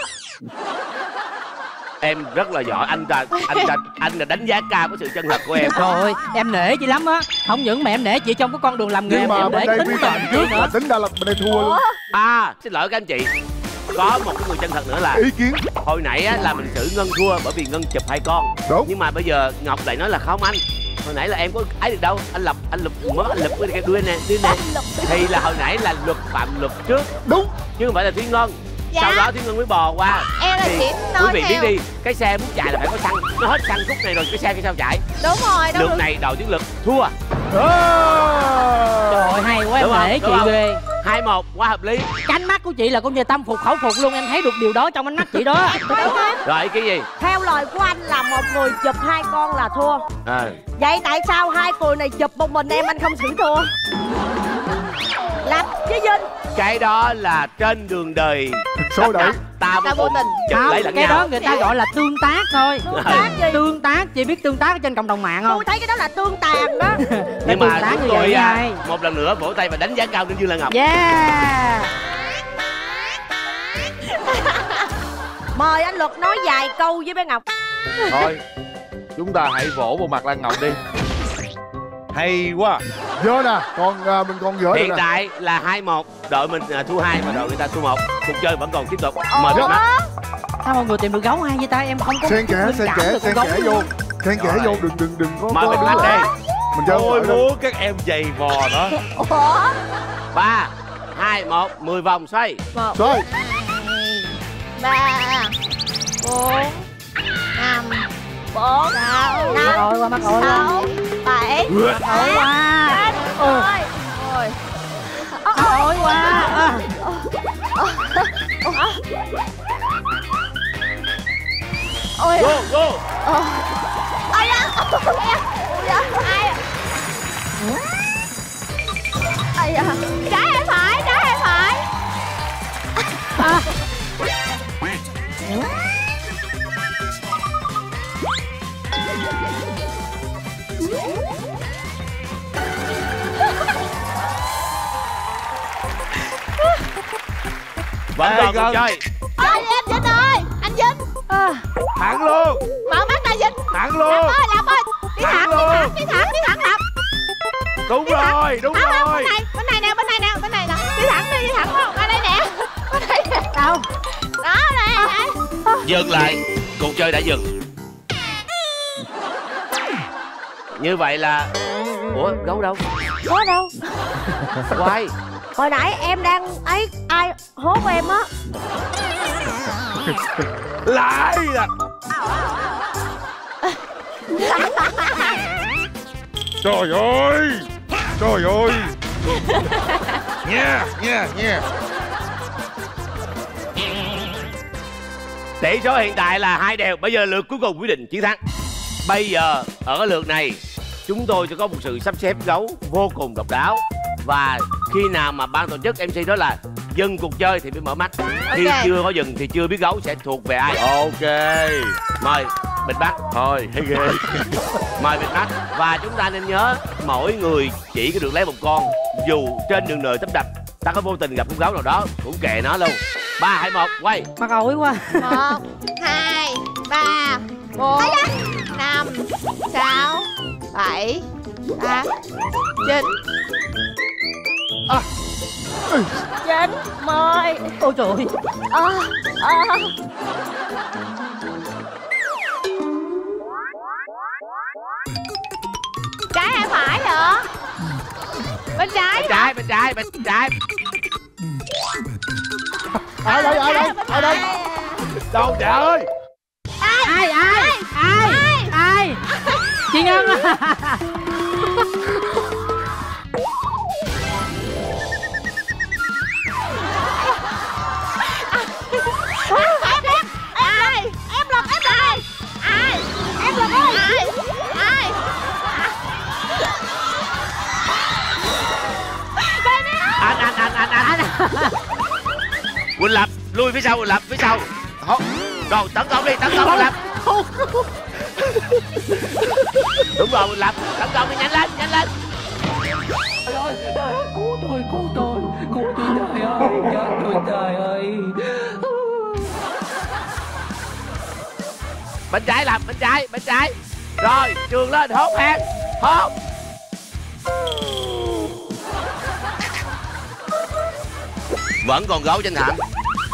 Em rất là giỏi, anh là đánh giá cao cái sự chân thật của em. Trời ơi, em nể chị lắm á. Không những mà em nể chị trong cái con đường làm nghề, Nhưng mà em bên nể đây tính vi tình phạm chị trước nữa. là tính ra là bên đây thua luôn. Xin lỗi các anh chị. Có một cái người chân thật nữa là Ý kiến. hồi nãy á, là mình xử Ngân thua bởi vì Ngân chụp 2 con. Đúng. Nhưng mà bây giờ Ngọc lại nói là không anh. Hồi nãy là em có ấy được đâu, anh lục cái đưa nè, thì là hồi nãy là luật phạm luật trước, Đúng. chứ không phải là Thúy Ngân. Dạ. Sau đó Thúy Ngân mới bò qua. Em là Thì chỉ nói quý vị biết theo. đi, cái xe muốn chạy là phải có xăng, nó hết xăng khúc này rồi cái xe sao chạy. Đúng rồi, đâu Lượt được. này đầu Tiến Lực thua. Trời ơi, hay quá, em Đúng không? nể Đúng chị không? ghê. 2-1 quá hợp lý. Cái ánh mắt của chị là con về tâm phục khẩu phục luôn, em thấy được điều đó trong ánh mắt chị đó. Rồi cái gì? Theo lời của anh là một người chụp 2 con là thua. Vậy tại sao 2 người này chụp một mình em anh không xử thua? Lập chứ Vinh. Cái đó là trên đường đời Sôi đẩy. ta Ta vô tình. chụp Không, lấy lẫn cái nhau. đó người ta gọi là tương tác thôi. Tương tác gì? Tương tác, chị biết tương tác ở trên cộng đồng mạng không? Tôi thấy cái đó là tương tàn đó. Nhưng tương mà tác chúng như vậy tôi ai? một lần nữa vỗ tay và đánh giá cao đến Dương Lan Ngọc. Yeah. Mời anh Luật nói vài câu với bé Ngọc. Thôi, chúng ta hãy vỗ vào mặt Lan Ngọc đi. Hay quá. Vô nè, mình còn gỡ Hiện nè. tại là 2-1, đội mình thua 2 mà đội người ta thua 1. Cuộc chơi vẫn còn tiếp tục. Mời Big Mac. Sao mọi người tìm được gấu hay vậy ta? Em không có Xen kẽ linh cảm được vô. con gấu. Xen kẽ vô, đừng có. Mời Big Mac đi. Mình chơi Tôi muốn các em giày vò đó. Ủa? 3, 2, 1, 10 vòng xoay. 1, Xoay. 2, 3, 4, 5, 4, 6, Mắc ơi qua, mắc ơi qua. 6, 7, Ôi qua. Rồi. Ôi qua. Ôi. Go, go. Ai da. Ai à? Ai da. Trái hay phải? Trái hay phải? Vẫn Ê, còn cuộc Ngân. chơi. Ơi em Vinh ơi. Anh Vinh. Thẳng luôn. Mở mắt ra Vinh. Thẳng Lâm luôn. ơi, Lâm ơi. Đi thẳng, đi thẳng, đi thẳng, đi thẳng Lâm. Đúng rồi, đúng Không, không, rồi. bên này nè, bên này nè, bên này nè. Đi thẳng đi thẳng không? Qua đây nè. Qua đây nè. Đâu? Đó nè. Dừng lại, cuộc chơi đã dừng. Như vậy là... Ủa, gấu đâu? Có đâu. Quay. Hồi nãy em đang ấy ai hốt em á. Lại là. Trời ơi. Trời ơi. Nha, nha, nha. Tỷ số hiện tại là 2-2. Bây giờ lượt cuối cùng quyết định chiến thắng. Bây giờ ở cái lượt này chúng tôi sẽ có một sự sắp xếp gấu vô cùng độc đáo. Và khi nào mà ban tổ chức MC đó là dừng cuộc chơi thì mới mở mắt. Khi Ok. chưa có dừng thì chưa biết gấu sẽ thuộc về ai. Ok. Mời. bịt mắt. Thôi thấy ghê. Mời bịt mắt. Và chúng ta nên nhớ mỗi người chỉ có được lấy một con. Dù trên đường đời tấp đập ta có vô tình gặp con gấu nào đó cũng kệ nó luôn. 3, 2, 1 quay. Mắc ối quá. 1, 2, 3, 4, 5, 6, 7, 8, 9. 9, 10. Ôi trời ơi. Trái hay phải hả? Bên trái. Bên trái, bên trái, bên trái. Ở đây, ở đây, ở đây. Đâu trời ơi. Ai? Chị Ngân. Ai? Em lật, em lật. Ai? Em lật ơi. Ai? Anh. Quỳnh Lập lui phía sau, Quỳnh Lập phía sau. Rồi tấn công đi, tấn công Quỳnh Lập. Đúng rồi Quỳnh Lập, tấn công đi, nhanh lên, nhanh lên. Cứu tôi trời ơi, chết tôi trời ơi. Bên trái Lập, bên trái, bên trái. Rồi trường lên, hốt hang, hốt. Vẫn còn gấu trên thảm.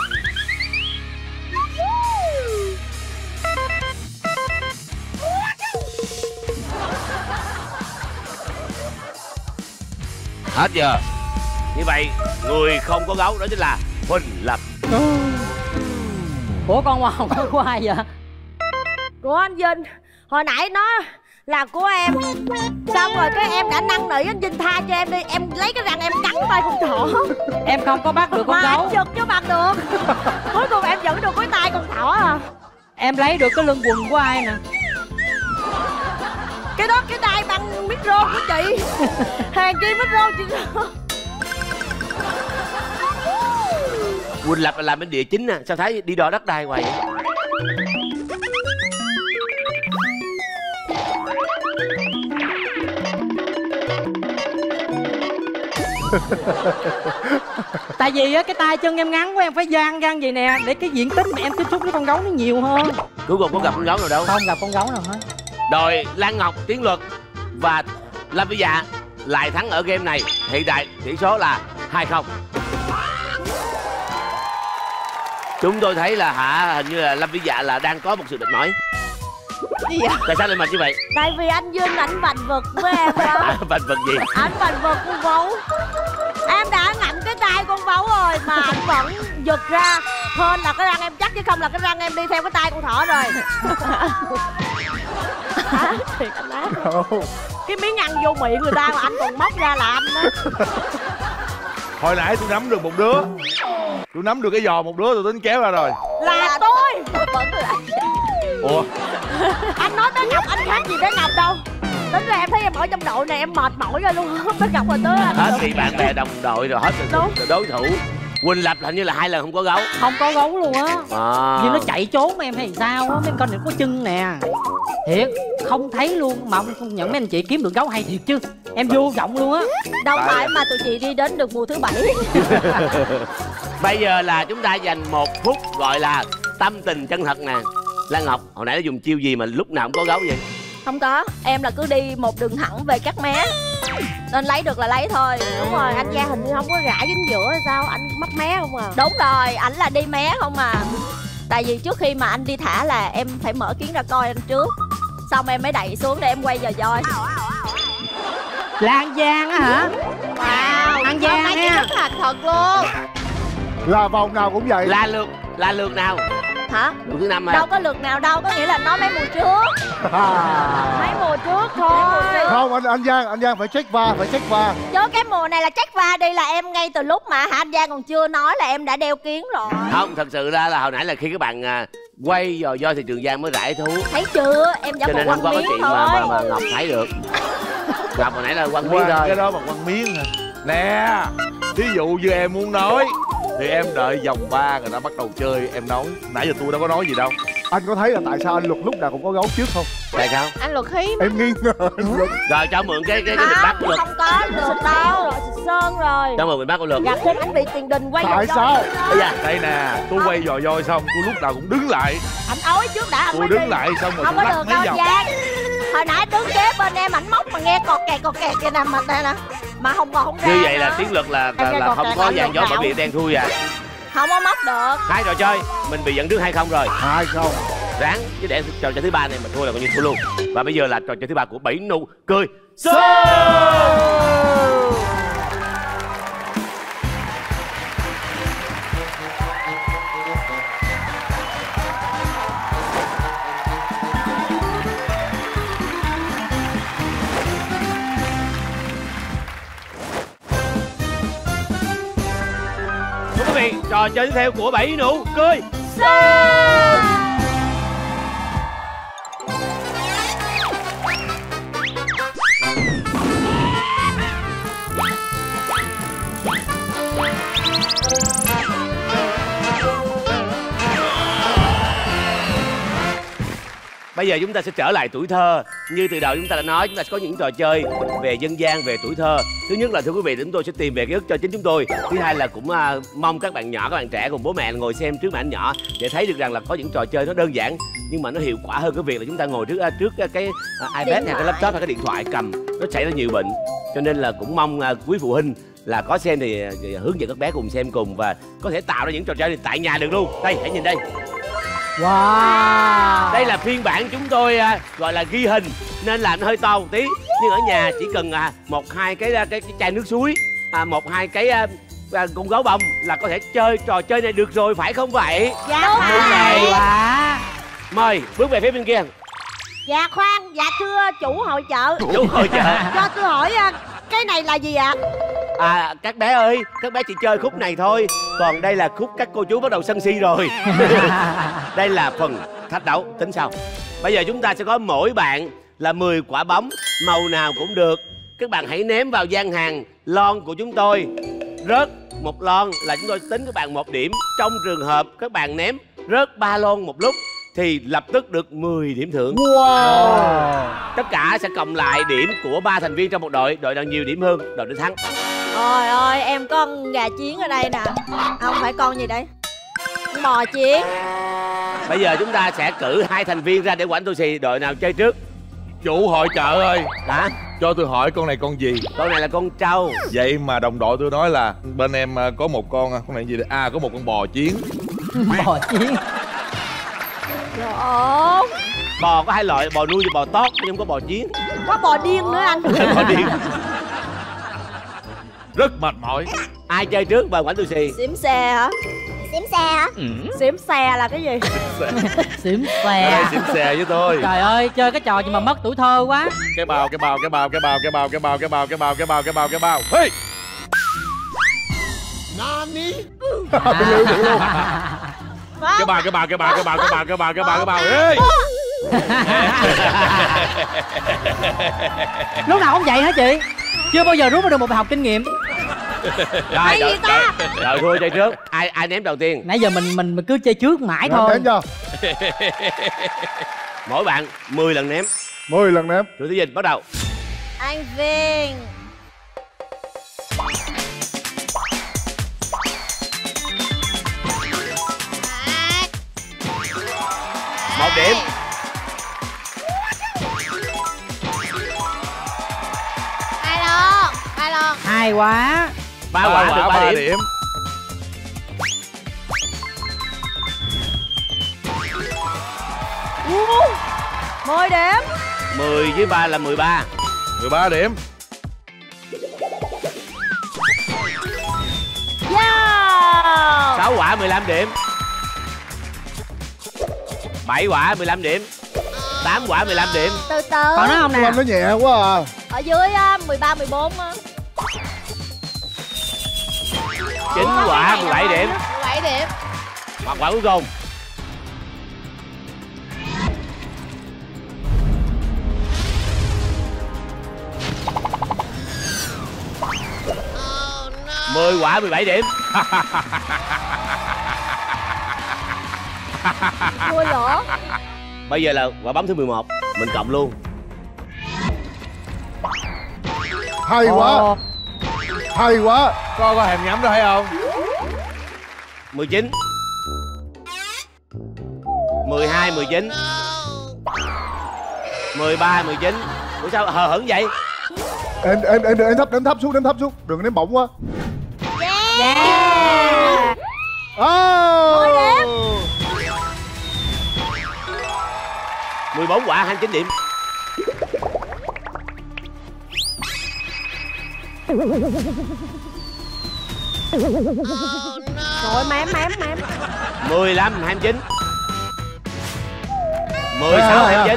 Hết giờ. Như vậy người không có gấu đó chính là Huỳnh Lập. Ủa con Hoàng nó của ai vậy? Của anh Vinh. Hồi nãy nó là của em. Xong rồi cái em đã năn nỉ anh Vinh tha cho em đi. Em lấy cái răng em cắn tay con thỏ. Em không có bắt được con mà gấu. anh giật cho bằng được. Cuối cùng em vẫn được cái tay con thỏ à. Em lấy được cái lưng quần của ai nè? Cái đó cái đai bằng micro của chị. Hàng chi micro chị. Quỳnh Lập là làm bên địa chính nè, sao thấy đi đo đất đai hoài vậy? Tại vì á cái tay chân em ngắn quá, em phải dang vậy nè, để cái diện tích mà em tiếp xúc với con gấu nó nhiều hơn. Cuối cùng có gặp con gấu nào đâu? Không gặp con gấu nào hết. Đội Lan Ngọc, Tiến Luật và Lâm Vĩ Dạ lại thắng ở game này. Hiện tại tỷ số là 2-0. Chúng tôi thấy là hình như là Lâm Vĩ Dạ là đang có một sự mệt mỏi. Gì vậy? Tại sao lại mệt như vậy? Tại vì anh Vinh ảnh bành vực với em đó. Bành vực gì? Ảnh bành vực con gấu. Em đã ngậm cái tay con gấu rồi mà anh vẫn giật ra. Hên là cái răng em chắc chứ không là cái răng em đi theo cái tay con thỏ rồi. Thiệt anh á. Cái miếng ăn vô miệng người ta mà anh còn móc ra là anh đó. Hồi nãy tôi nắm được một đứa. Tôi nắm được cái giò một đứa, tôi tính kéo ra rồi. Là tôi. Vẫn là anh. Ủa? Anh nói tới Ngọc anh khác gì tới Ngọc đâu. Tính ra em thấy em ở trong đội này em mệt mỏi ra luôn. Tới Ngọc rồi tới anh. Hết thì bạn bè đồng đội rồi, hết rồi đối thủ. Quỳnh Lập hình như là 2 lần không có gấu. Không có gấu luôn á. Nhưng nó chạy trốn em hay sao á, mấy con này có chân nè. Thiệt, không thấy luôn. Mà ông không nhận mấy anh chị kiếm được gấu hay thiệt chứ. Em vô vọng luôn á. Đâu phải mà tụi chị đi đến được mùa thứ 7. Bây giờ là chúng ta dành 1 phút gọi là tâm tình chân thật nè. Lan Ngọc, hồi nãy nó dùng chiêu gì mà lúc nào cũng có gấu vậy? Không có, em là cứ đi một đường thẳng về cắt mé. Nên lấy được là lấy thôi. Đúng rồi, anh Giang hình như không có gãi dính giữa hay sao, anh mắc mé không à. Đúng rồi, ảnh là đi mé không à. Tại vì trước khi mà anh đi thả là em phải mở kiến ra coi anh trước. Xong em mới đẩy xuống để em quay giờ voi. Là An Giang á hả? Wow, An Giang Mấy nha. rất thành thật luôn. Là vòng nào cũng vậy. Là lượt nào? Hả? Lượt thứ 5 mà. Đâu có lượt nào đâu, có nghĩa là nó mấy mùa trước. Mấy mùa trước thôi. Không, anh Giang phải check va, phải check va. Chứ cái mùa này là check va đi là em ngay từ lúc mà anh Giang còn chưa nói là em đã đeo kiến rồi. Không, thật sự ra là hồi nãy là khi các bạn quay dò voi thì Trường Giang mới rải thú. Thấy chưa? Em giả cho bộ nên không quăng có cái miếng chuyện thôi. mà Ngọc thấy được. Ngọc hồi nãy là quăng miếng thôi. Cái đó mà quăng miếng hả? Nè, ví dụ như em muốn nói thì em đợi vòng 3 người ta bắt đầu chơi em nói. Nãy giờ tôi đâu có nói gì đâu. Anh có thấy là tại sao anh Luật lúc nào cũng có gấu trước không? Tại sao? Anh Luật hiếm. Em nghi ngờ anh Luật. Rồi cho mượn cái bình bát của Luật. Không có được đâu, rồi sơn rồi. Cho mượn bình bát của Luật. Gặp trên anh bị tiền đình quay Tại vòng sao? vòng. Đây nè, tôi quay dò voi xong tôi lúc nào cũng đứng lại. Anh ói trước đã anh Tôi mới đứng đi. lại xong rồi Không tôi có lắc được mấy đâu vòng. Giang. Hồi nãy đứng kế bên em ảnh móc mà nghe cọt kẹt kia nè, mà đây nè. Mà không ra. Như vậy là Tiến Luật là không có dàn gió bởi vì đang thua à. Không có móc được. Hai trò chơi mình bị dẫn trước 2-0 rồi. 2-0. Ráng chứ để trò chơi thứ ba này mình thua là coi như thua luôn. Và bây giờ là trò chơi thứ ba của 7 nụ cười show. Thưa quý vị, trò chơi tiếp theo của 7 nụ cười show. Bây giờ chúng ta sẽ trở lại tuổi thơ. Như từ đầu chúng ta đã nói, chúng ta sẽ có những trò chơi về dân gian, về tuổi thơ. Thứ nhất là thưa quý vị, chúng tôi sẽ tìm về ký ức cho chính chúng tôi. Thứ hai là cũng mong các bạn nhỏ, các bạn trẻ cùng bố mẹ ngồi xem trước màn ảnh nhỏ để thấy được rằng là có những trò chơi nó đơn giản nhưng mà nó hiệu quả hơn cái việc là chúng ta ngồi trước cái iPad hay cái laptop hay cái điện thoại cầm, nó xảy ra nhiều bệnh. Cho nên là cũng mong quý phụ huynh là có xem thì hướng dẫn các bé cùng xem cùng và có thể tạo ra những trò chơi này tại nhà được luôn. Đây, hãy nhìn đây. Wow. Đây là phiên bản chúng tôi gọi là ghi hình nên làm nó hơi to một tí, nhưng ở nhà chỉ cần 1-2 cái chai nước suối, 1-2 cái con gấu bông là có thể chơi trò chơi này được rồi, phải không vậy? Dạ Hay quá. Mời bước về phía bên kia. Dạ khoan, dạ thưa chủ hội chợ. Chủ hội chợ. Cho tôi hỏi cái này là gì ạ? Các bé ơi, các bé chỉ chơi khúc này thôi, còn đây là khúc các cô chú bắt đầu sân si rồi. Đây là phần thách đấu, tính sau. Bây giờ chúng ta sẽ có mỗi bạn là 10 quả bóng, màu nào cũng được. Các bạn hãy ném vào gian hàng lon của chúng tôi. Rớt một lon là chúng tôi tính các bạn 1 điểm. Trong trường hợp các bạn ném rớt 3 lon một lúc thì lập tức được 10 điểm thưởng. Wow. Tất cả sẽ cộng lại điểm của 3 thành viên trong một đội. Đội nào nhiều điểm hơn, đội đó thắng. Trời ơi, em có con gà chiến ở đây nè. Không phải con gì đây? Con bò chiến. Bây giờ chúng ta sẽ cử 2 thành viên ra để quản tu xì. Đội nào chơi trước? Chủ hội chợ ơi, Hả? cho tôi hỏi con này con gì? Con này là con trâu. Vậy mà đồng đội tôi nói là bên em có một con này gì đây? Có một con bò chiến. Bò chiến. Trời ơi. Bò có 2 loại, bò nuôi và bò tót, nhưng không có bò chiến. Có bò điên nữa anh. Bò điên. Rất mệt mỏi. Ai chơi trước mời quản tu xì? Xỉm xe hả? Xỉm xe hả? Xỉm xe là cái gì? Xỉm Ở xè. đây xỉm xè với tôi. Trời ơi, chơi cái trò gì mà mất tuổi thơ quá. Cái bao. Hey! Cái bao. Ê! Lúc nào cũng vậy hả chị? Chưa bao giờ rút ra được một bài học kinh nghiệm. Rồi, đội thua chơi trước. Ai ném đầu tiên? Nãy giờ mình cứ chơi trước mãi Ném thôi. đến chưa? Mỗi bạn 10 lần ném. 10 lần ném. Thử Thí Dình bắt đầu. Anh Viên. Một điểm. Hai lon. Hay quá. 3 quả được 3 điểm. 10 điểm. 10 với 3 là 13. 13 điểm. Yeah. 6 quả 15 điểm. 7 quả 15 điểm. 8 quả 15 điểm. Từ từ. Còn nó không nè? Anh nó nhẹ quá à. Ở dưới 13, 14 á. 9 quả 17 điểm. 17 điểm. Hoặc quả cuối cùng. Oh no. 10 quả 17 điểm. Thua lỗ. Bây giờ là quả bóng thứ 11. Mình cộng luôn. Hay quá. Hay quá. Có hàm nhắm đó thấy không? 19 12 19 13 19. Ủa sao hờ hững vậy? Em thấp xuống, đừng ném bổng quá. Yeah. Oh. 14 quả 29 điểm. Rồi mém 15 29 16 29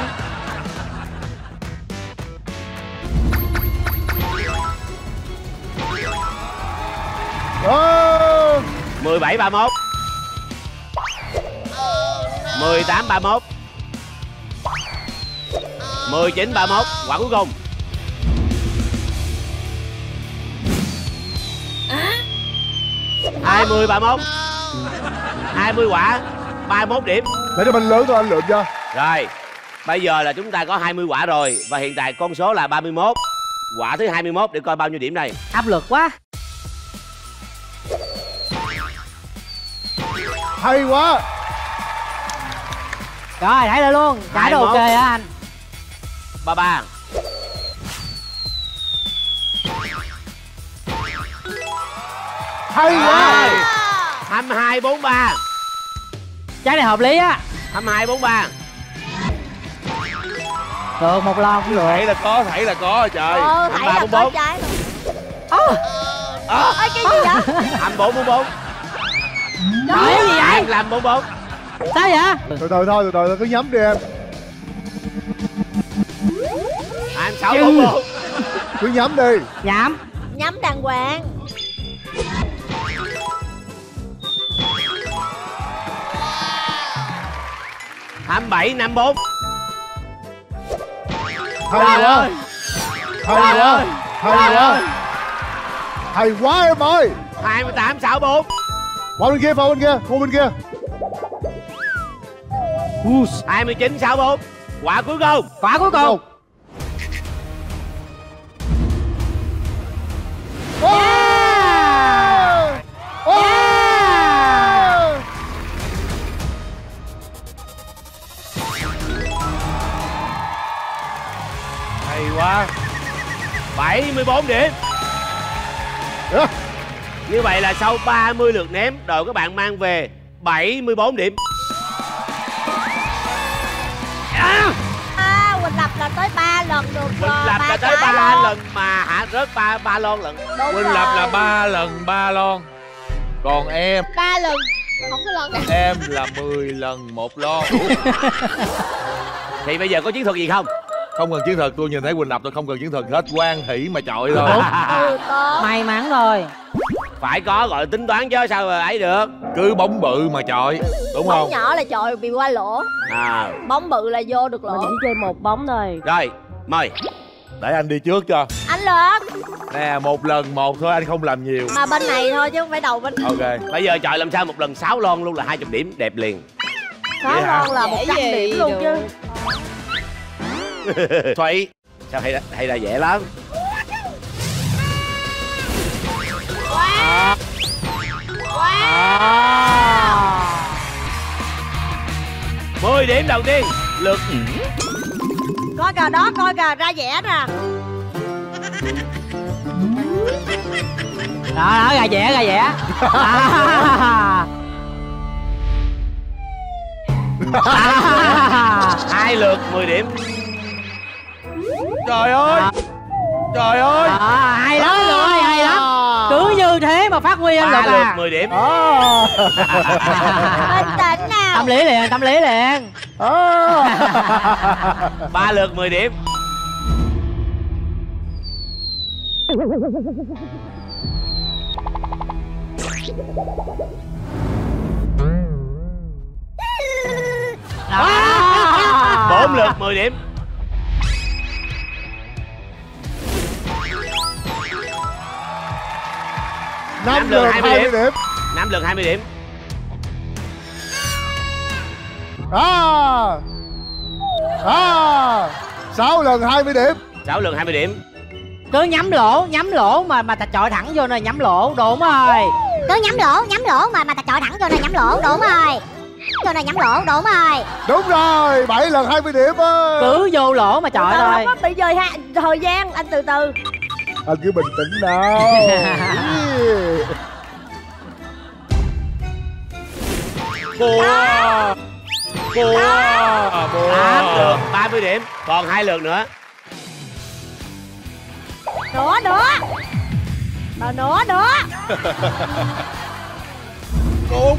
17 31 18 31 19 31. Quả cuối cùng. 20 31 20 quả 31 điểm. Để cho mình lớn thôi, anh lượm cho. Rồi bây giờ là chúng ta có 20 quả rồi. Và hiện tại con số là 31. Quả thứ 21 để coi bao nhiêu điểm này. Áp lực quá. Hay quá. Rồi thấy rồi luôn. Trả đồ ok hả anh? 33 Hay quá. 22 43 Trái này hợp lý á. 22 43 Được một lần cũng được. Thảy là có trời. Thảy là có trái luôn. Ôi cái gì vậy? 24 44 Trời gì vậy? làm 44. Sao vậy? Từ từ cứ nhắm đi em. 26 44 Cứ nhắm đi. Nhắm đàng hoàng. 27 54 Hay quá. Hay quá. Hay quá. Hay quá em ơi. 28 64 Vào bên kia, vô bên kia. 29 64. Quả cuối cùng. Hay quá. 74 điểm. Như vậy là sau 30 lượt ném, đội các bạn mang về 74 điểm. Quỳnh Lập là tới 3 lần được. Quỳnh Lập là tới 3 lần mà rớt 3 lon lận. Quỳnh Lập là 3 lần 3 lon. Còn em 3 lần không có lần nào. Em là 10 lần 1 lon. Thì bây giờ có chiến thuật gì không? Không cần chiến thuật, tôi nhìn thấy Quỳnh Lập tôi không cần chiến thuật hết, quan hỷ mà chọi thôi. May mắn thôi. Phải có gọi là tính toán chứ sao mà ấy được. Cứ bóng bự mà chọi, đúng bóng không? nhỏ là chọi bị qua lỗ. Bóng bự là vô được lỗ. Mình chỉ chơi một bóng thôi. Rồi, mời. Để anh đi trước cho. Anh Lượt. Nè, 1 lần 1 thôi, anh không làm nhiều. Mà bên này thôi chứ không phải đầu bên. Ok. Bây giờ chọi làm sao một lần 6 lon luôn là 20 điểm, đẹp liền. 6 lon là 100 điểm luôn chứ. Thủy, sao hay là dễ lắm. Wow. 10 điểm đầu tiên. Lượt. Coi kìa đó, coi kìa, ra vẽ nè. Đó, ra vẽ. 2 lượt 10 điểm. Trời ơi. Trời ơi. Hay lắm rồi, hay lắm. Cứ như thế mà phát huy em Lộc 3 lượt 10 điểm. Bình tĩnh nào. Tâm lý liền. 3 lượt 10 điểm. Đó. 4 lượt 10 điểm. 5 lượt 20 điểm. 5 lượt 20 điểm. 6 lần 20 điểm. 6 lần 20 điểm. Cứ nhắm lỗ mà ta chọi thẳng vô nè, nhắm lỗ, đúng rồi. Cứ nhắm lỗ mà ta chọi thẳng vô nè, nhắm lỗ, đúng rồi. Vô nè, nhắm lỗ, đúng rồi. Đúng rồi, 7 lần 20 điểm ơi. Cứ vô lỗ mà chọi thôi. Không có bị dời thời gian, anh từ từ. Anh cứ bình tĩnh nào. Bùa 8 lượt 30 điểm. Còn 2 lượt nữa. Nữa Cuốn.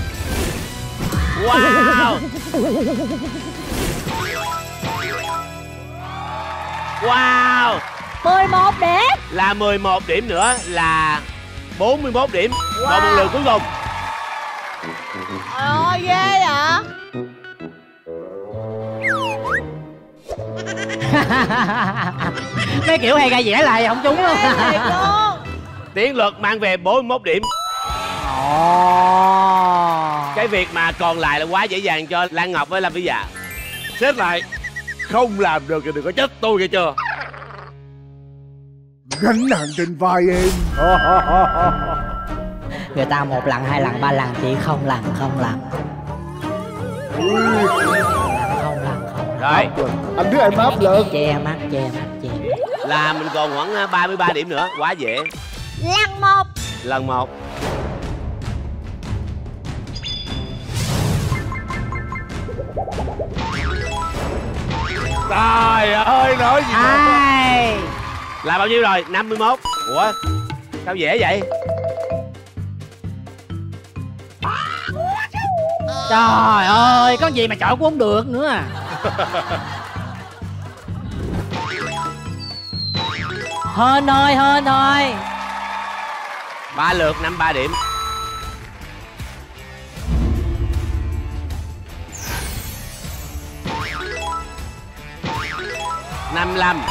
Wow. Wow. 11 điểm. Là 11 điểm nữa là 41 điểm. Còn một lượt cuối cùng. Trời ơi, ghê vậy. Mấy kiểu hay ra vẽ lại không trúng luôn. Tiến Luật mang về 41 điểm. Cái việc mà còn lại là quá dễ dàng cho Lan Ngọc với Lâm Vĩ Dạ. Xếp lại. Không làm được thì đừng có trách tôi nghe chưa. Gánh nặng trên vai em. Người ta 1 lần, 2 lần, 3 lần, chị không lần. Rồi. Anh biết em áp lực. Che mắt. Là mình còn khoảng 33 điểm nữa. Quá dễ. Lần 1. Trời ơi, nói gì Ai. Là bao nhiêu rồi? 51. Ủa sao dễ vậy? Trời ơi, có gì mà chọi cũng không được nữa à. Hên ơi. 3 lượt 53 điểm. 55.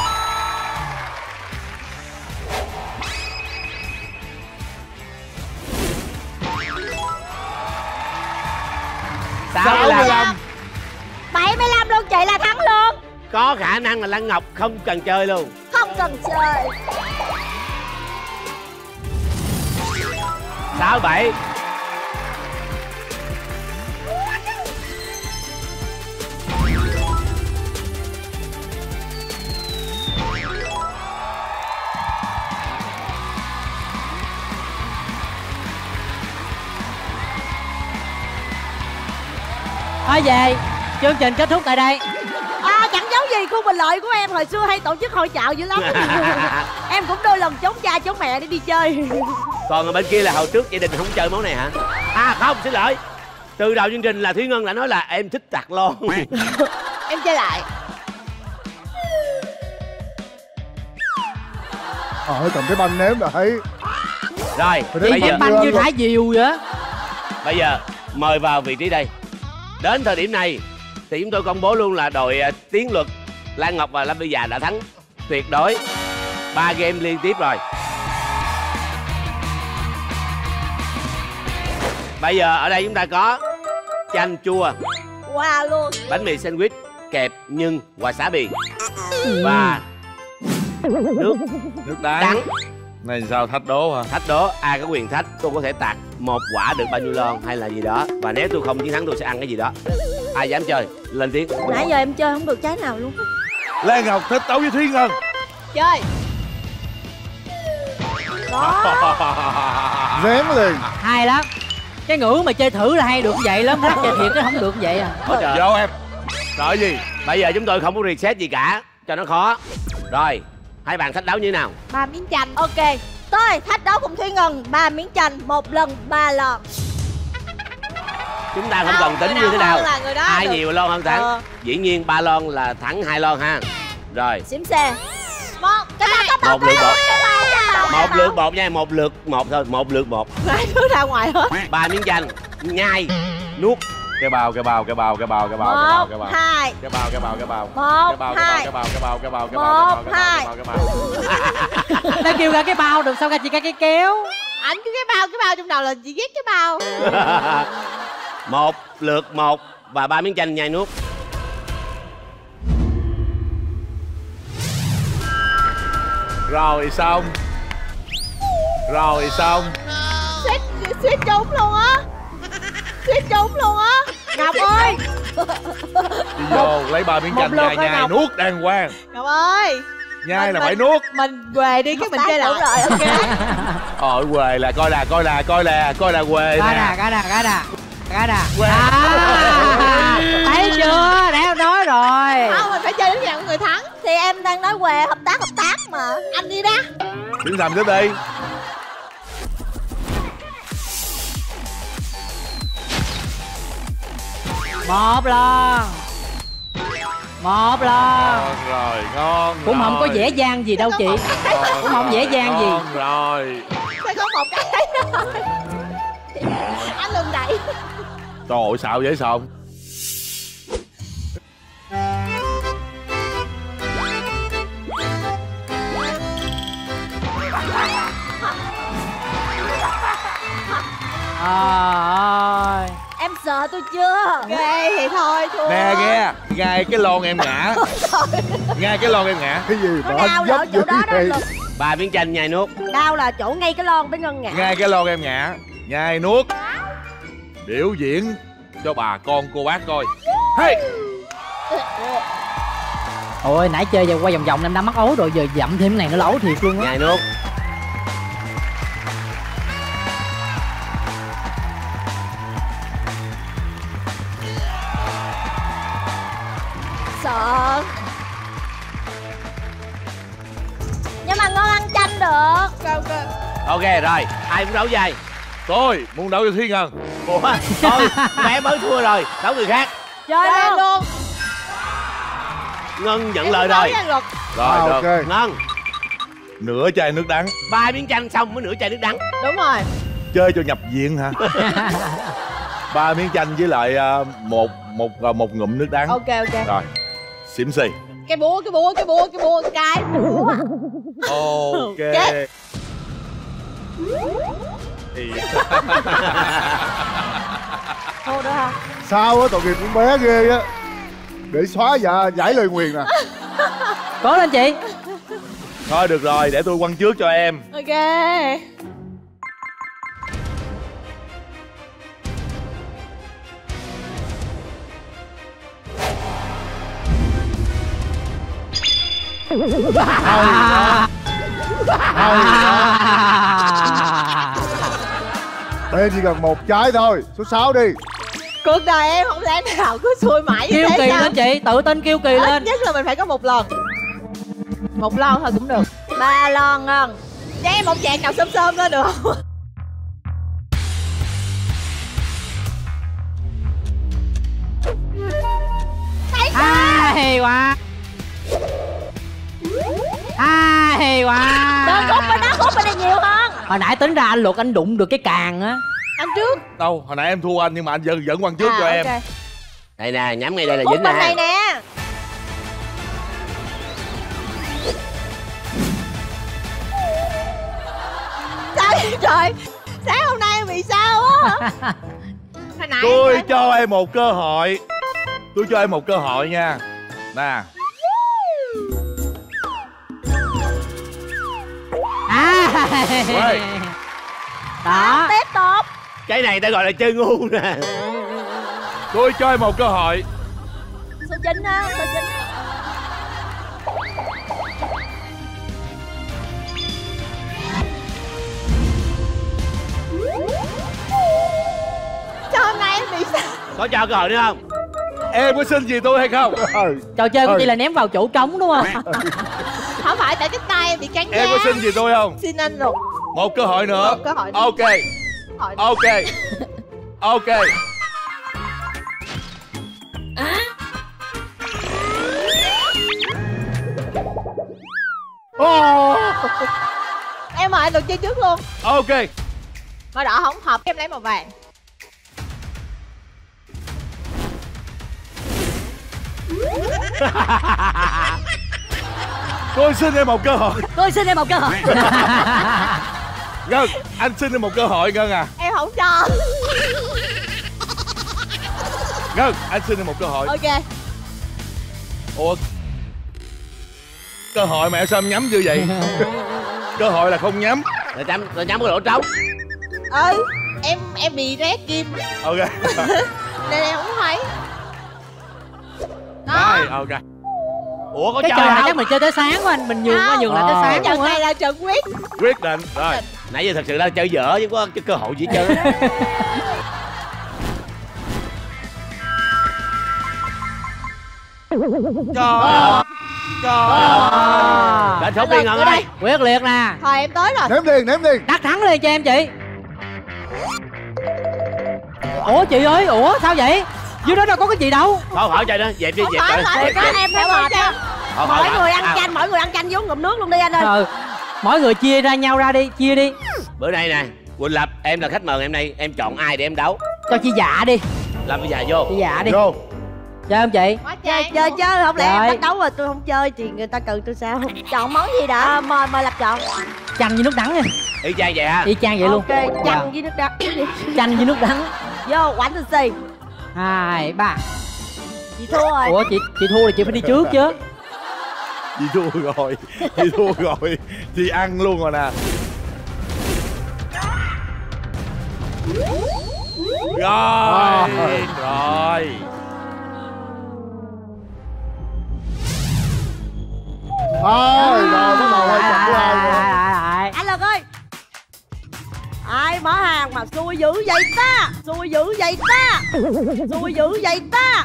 65. 75 luôn, chị là thắng luôn. Có khả năng là Lan Ngọc không cần chơi luôn. Không cần chơi. 67. Thôi về, chương trình kết thúc tại đây. Chẳng giấu gì khu bình lợi của em hồi xưa hay tổ chức hội chợ dữ lắm. Em cũng đôi lần trốn cha trốn mẹ để đi chơi. Còn ở bên kia là hồi trước gia đình không chơi món này hả? Không, xin lỗi. Từ đầu chương trình là Thúy Ngân đã nói là em thích tạc lon. Em chơi lại. Cầm cái banh ném là thấy. Rồi, bây giờ banh như thả diều vậy. Bây giờ mời vào vị trí đây. Đến thời điểm này thì chúng tôi công bố luôn là đội Tiến Luật, Lan Ngọc và Lâm Vĩ Dạ đã thắng tuyệt đối 3 game liên tiếp rồi. Bây giờ ở đây chúng ta có chanh chua, wow luôn, bánh mì sandwich kẹp nhân wasabi và nước đắng. Này sao thách đố hả? Thách đố, ai có quyền thách. Tôi có thể tạt 1 quả được bao nhiêu lon hay là gì đó. Và nếu tôi không chiến thắng tôi sẽ ăn cái gì đó. Ai dám chơi, lên tiếng. Nãy giờ em chơi không được trái nào luôn. Lan Ngọc thích đấu với Thúy Ngân. Chơi. Rén liền. Hay lắm. Cái ngữ mà chơi thử là hay được vậy lắm. Lát chơi thiệt nó không được vậy à. Vô em. Sợ gì? Bây giờ chúng tôi không có reset gì cả, cho nó khó. Rồi, hai bạn thách đấu như thế nào? 3 miếng chanh. Ok, tôi thách đấu cùng Thúy Ngân 3 miếng chanh, 1 lần 3 lon. Chúng ta không cần tính như thế nào. Ai được. nhiều lon hơn thắng. Dĩ nhiên 3 lon là thắng 2 lon ha. Rồi. Xím xe. Một lượt bột. Một lượt bột nha, 1 lượt 1 thôi, 1 lượt 1. Hai thứ ra ngoài hết. 3 miếng chanh, nhai, nuốt. Cái bao. 1, 2. 1, 2. 1, 2. Ta kêu ra cái bao được sao ra chỉ ra cái kéo. Ảnh cứ cái bao trong đầu là chị ghét cái bao. 1 lượt 1, và 3 miếng chanh nhai nuốt. Rồi xong. Rồi xong. Suýt trúng luôn á. Suýt trúng luôn á. Ngọc ơi. Đi vô lấy 3 miếng chanh nhai nhai nuốt đàng hoàng. Ngọc ơi. Nhai là phải nuốt. Mình quề đi cái mình chơi lại. rồi, ok. Quề là coi là quề nè. Có đà. Thấy chưa? Để em nói rồi. Không, mình phải chơi đến nhà người thắng. Thì em đang nói què hợp tác mà. Anh đi đó. Đứng thầm tiếp đi. Một lần. Rồi, ngon. Cũng không có dễ dàng gì đâu chị. Cũng không dễ dàng gì. Ngon rồi. Sẽ có một cái thôi. Anh lùm đẩy. Trời ơi, xạo dễ sợ. Ơi. Em sợ tôi chưa? Ghê thì thôi thua. Nè nghe, ngay cái lon em ngã. Ngay cái lon em ngã. Cái gì mà Đau anh là ở dấp chỗ dữ đó đó vậy? Lực. 3 miếng chanh nhai nuốt. Đau là chỗ ngay cái lon với Ngân ngã. Ngay cái lon em ngã. Nhai nuốt. Biểu diễn cho bà con cô bác coi. Hey. Ôi nãy chơi giờ qua vòng vòng em đã mắc ấu rồi, giờ dậm thêm cái này nó ấu thiệt luôn á. Nhai nuốt. Sợ. Nhưng mà Ngân ăn chanh được. Ok rồi, ai muốn đấu với ai? Tôi muốn đấu với Thúy Ngân. Ủa thôi, mẹ mới thua rồi, đấu người khác. Chơi luôn. Ngân nhận lời rồi. Rồi được. Ok. Ngân, Nửa chai nước đắng. 3 miếng chanh xong mới nửa chai nước đắng. Đúng rồi. Chơi cho nhập viện hả? 3 miếng chanh với lại một ngụm nước đắng. Ok. Rồi. Xỉm xì. Cái búa cái búa. Ok. Chết. Thôi đó ha. Sao á, tội nghiệp con bé ghê á. Để xóa giải lời nguyền nè. Cố lên chị. Thôi được rồi, để tôi quăng trước cho em. Ok. Đây chỉ cần một trái thôi. Số 6 đi. Cuộc đời em không lẽ nào cứ xui mãi như Kiêu thế kỳ sao? lên chị, tự tin kiêu kỳ Ít lên. nhất là mình phải có một lần. Một lon thôi cũng được. 3 lon Ngân. Cho em một chàng nào xôm lên được không? Hay quá. Hay quá. Đơn khúc bên đó, khúc bên này nhiều hơn. Hồi nãy tính ra anh Luật anh đụng được cái càng á. Anh trước. Đâu, hồi nãy em thua anh nhưng mà anh vẫn quăng trước cho em. Đây nè, nhắm ngay đây là Khúc dính bên này nè. nè. Sao vậy trời? Sáng hôm nay em bị sao á? Hồi nãy Tôi cho em một cơ hội. Tôi cho em một cơ hội nha. Nè. Ôi. Đó. Tiếp tục. Cái này ta gọi là chơi ngu nè. Tôi cho em một cơ hội. Số 9 á, số 9. sao hôm nay em bị sao? Có cho cơ hội nữa không? Em có xin gì tôi hay không? Trò chơi của chị là ném vào chỗ trống đúng không? Không phải tại cái tay em bị cắn Em có xin gì tôi không? Xin anh Luật. Một cơ hội nữa. Một cơ hội nữa. Ok. Ok. Ok. Em mời anh Luật chơi trước luôn. Ok. Màu đỏ không hợp em lấy màu vàng. Tôi xin em một cơ hội. Tôi xin em một cơ hội. Ngân, anh xin em một cơ hội Ngân à. Em không cho. Ngân, anh xin em một cơ hội. Ok. Ủa, cơ hội mà sao em nhắm như vậy? Cơ hội là không nhắm. Rồi nhắm cái lỗ trống. Em bị rét kim Ok. nên em không thấy. Rồi, ok. Ủa có cái chơi trò này không? chắc mình chơi tới sáng quá anh, mình nhường lại tới sáng Trận luôn này á. là trận quyết. Quyết định. Rồi. Nãy giờ thật sự là chơi dở chứ có cái cơ hội gì chơi. Kết thúc đi Ngân ơi. Quyết liệt nè. Thôi em tới rồi. Ném tiền. Đắc thắng liền cho em chị. Ủa chị ơi, ủa sao vậy? Dưới đó đâu có cái gì đâu. Thôi khỏi chơi đó, dẹp đi, dẹp Phải, chơi. phải, em thấy mệt á. Mỗi người ăn chanh vô ngụm nước luôn đi anh ơi. Mỗi người chia ra nhau ra đi, chia đi. Bữa nay nè, Quỳnh Lập, em là khách mời em nay, em chọn ai để em đấu? Cho chị Dạ đi. Làm bây giờ vô. Chị Dạ đi. Vô. Chơi không chị? Chơi không lẽ Rồi. em bắt đấu rồi tôi không chơi thì người ta cần tôi sao? Chọn món gì đã? Mời Lập chọn. Chanh với nước đắng nha. Y chang vậy ha. Y chang vậy luôn. Ok, chanh với nước đắng. Chanh với nước đắng. Vô, quánh tôi xì. 2, 3. Chị thua rồi. Ủa chị thua thì chị phải đi trước chứ. Chị thua rồi. Chị thua rồi. Chị ăn luôn rồi nè. Rồi. Rồi. Thôi, rồi bắt đầu hai trận của hai rồi. Anh Lực ơi. Ai mở hàng mà xui dữ vậy ta? Xui dữ vậy ta? Xui dữ vậy ta?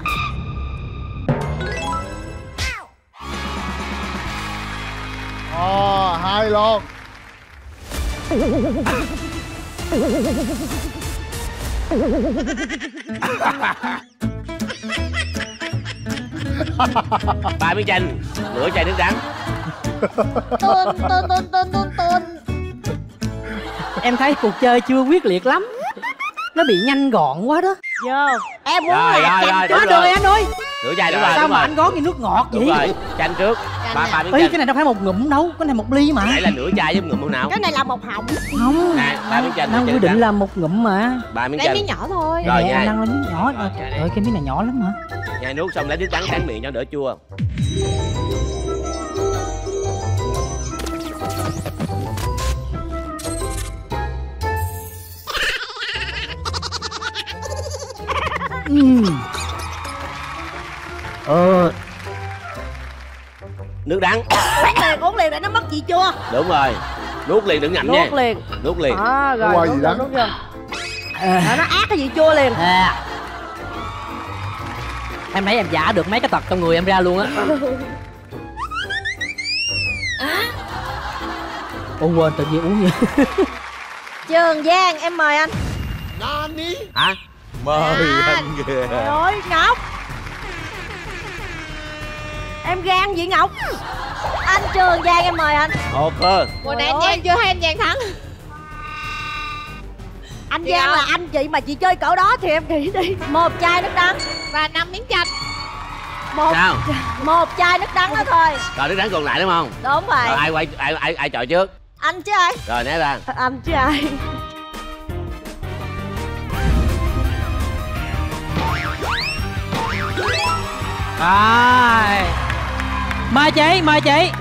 Hai lon. Ba miếng chanh, nửa chai nước đắng. Tôn. Em thấy cuộc chơi chưa quyết liệt lắm. Nó bị nhanh gọn quá đó. Vô. Em muốn Rồi, là rồi, chanh rồi, Chết rồi anh ơi. Nửa chai đúng rồi, Sao đúng mà rồi. anh gót như nước ngọt Đúng vậy? rồi, chanh trước. Ba miếng Ê, chanh. cái này đâu phải một ngụm đâu, cái này một ly mà. Nãy là nửa chai với ngụm nào? cái này là một họng. Không. Nè, ba miếng chanh. Đang quy định là một ngụm mà. Ba miếng Lấy chanh. miếng nhỏ thôi. Rồi, Nè, nhai. đang lên miếng nhỏ. Trời cái miếng này nhỏ lắm hả? Nhai nuốt xong lấy nước đắng tráng miệng cho đỡ chua. Nước đắng. Uống liền để nó mất vị chua. Đúng rồi. Nuốt liền đừng ngậm nha. Nuốt liền. Nuốt liền. Rồi. Qua gì đó. Nuốt vô. Nó át cái vị chua liền. Em thấy em giả được mấy cái tật trong người em ra luôn á. Ủa quên tự nhiên uống vậy. Trường Giang em mời anh. Hả? Mời anh kìa. Trời ơi Ngọc. Em gan vậy Ngọc. Anh Trường Giang em mời anh. Ok. Mùa này anh Giang chưa hay anh Giang thắng. Anh Giang là anh chị mà chị chơi cỡ đó thì em nghĩ đi. Một chai nước đắng Và 5 miếng chanh. Sao? Một chai nước đắng đó thôi. Rồi nước đắng còn lại đúng không? Đúng rồi. Rồi ai chọi trước? Anh chứ ai? Rồi né ra. Anh chứ ai? Rồi. Mời chị. Mời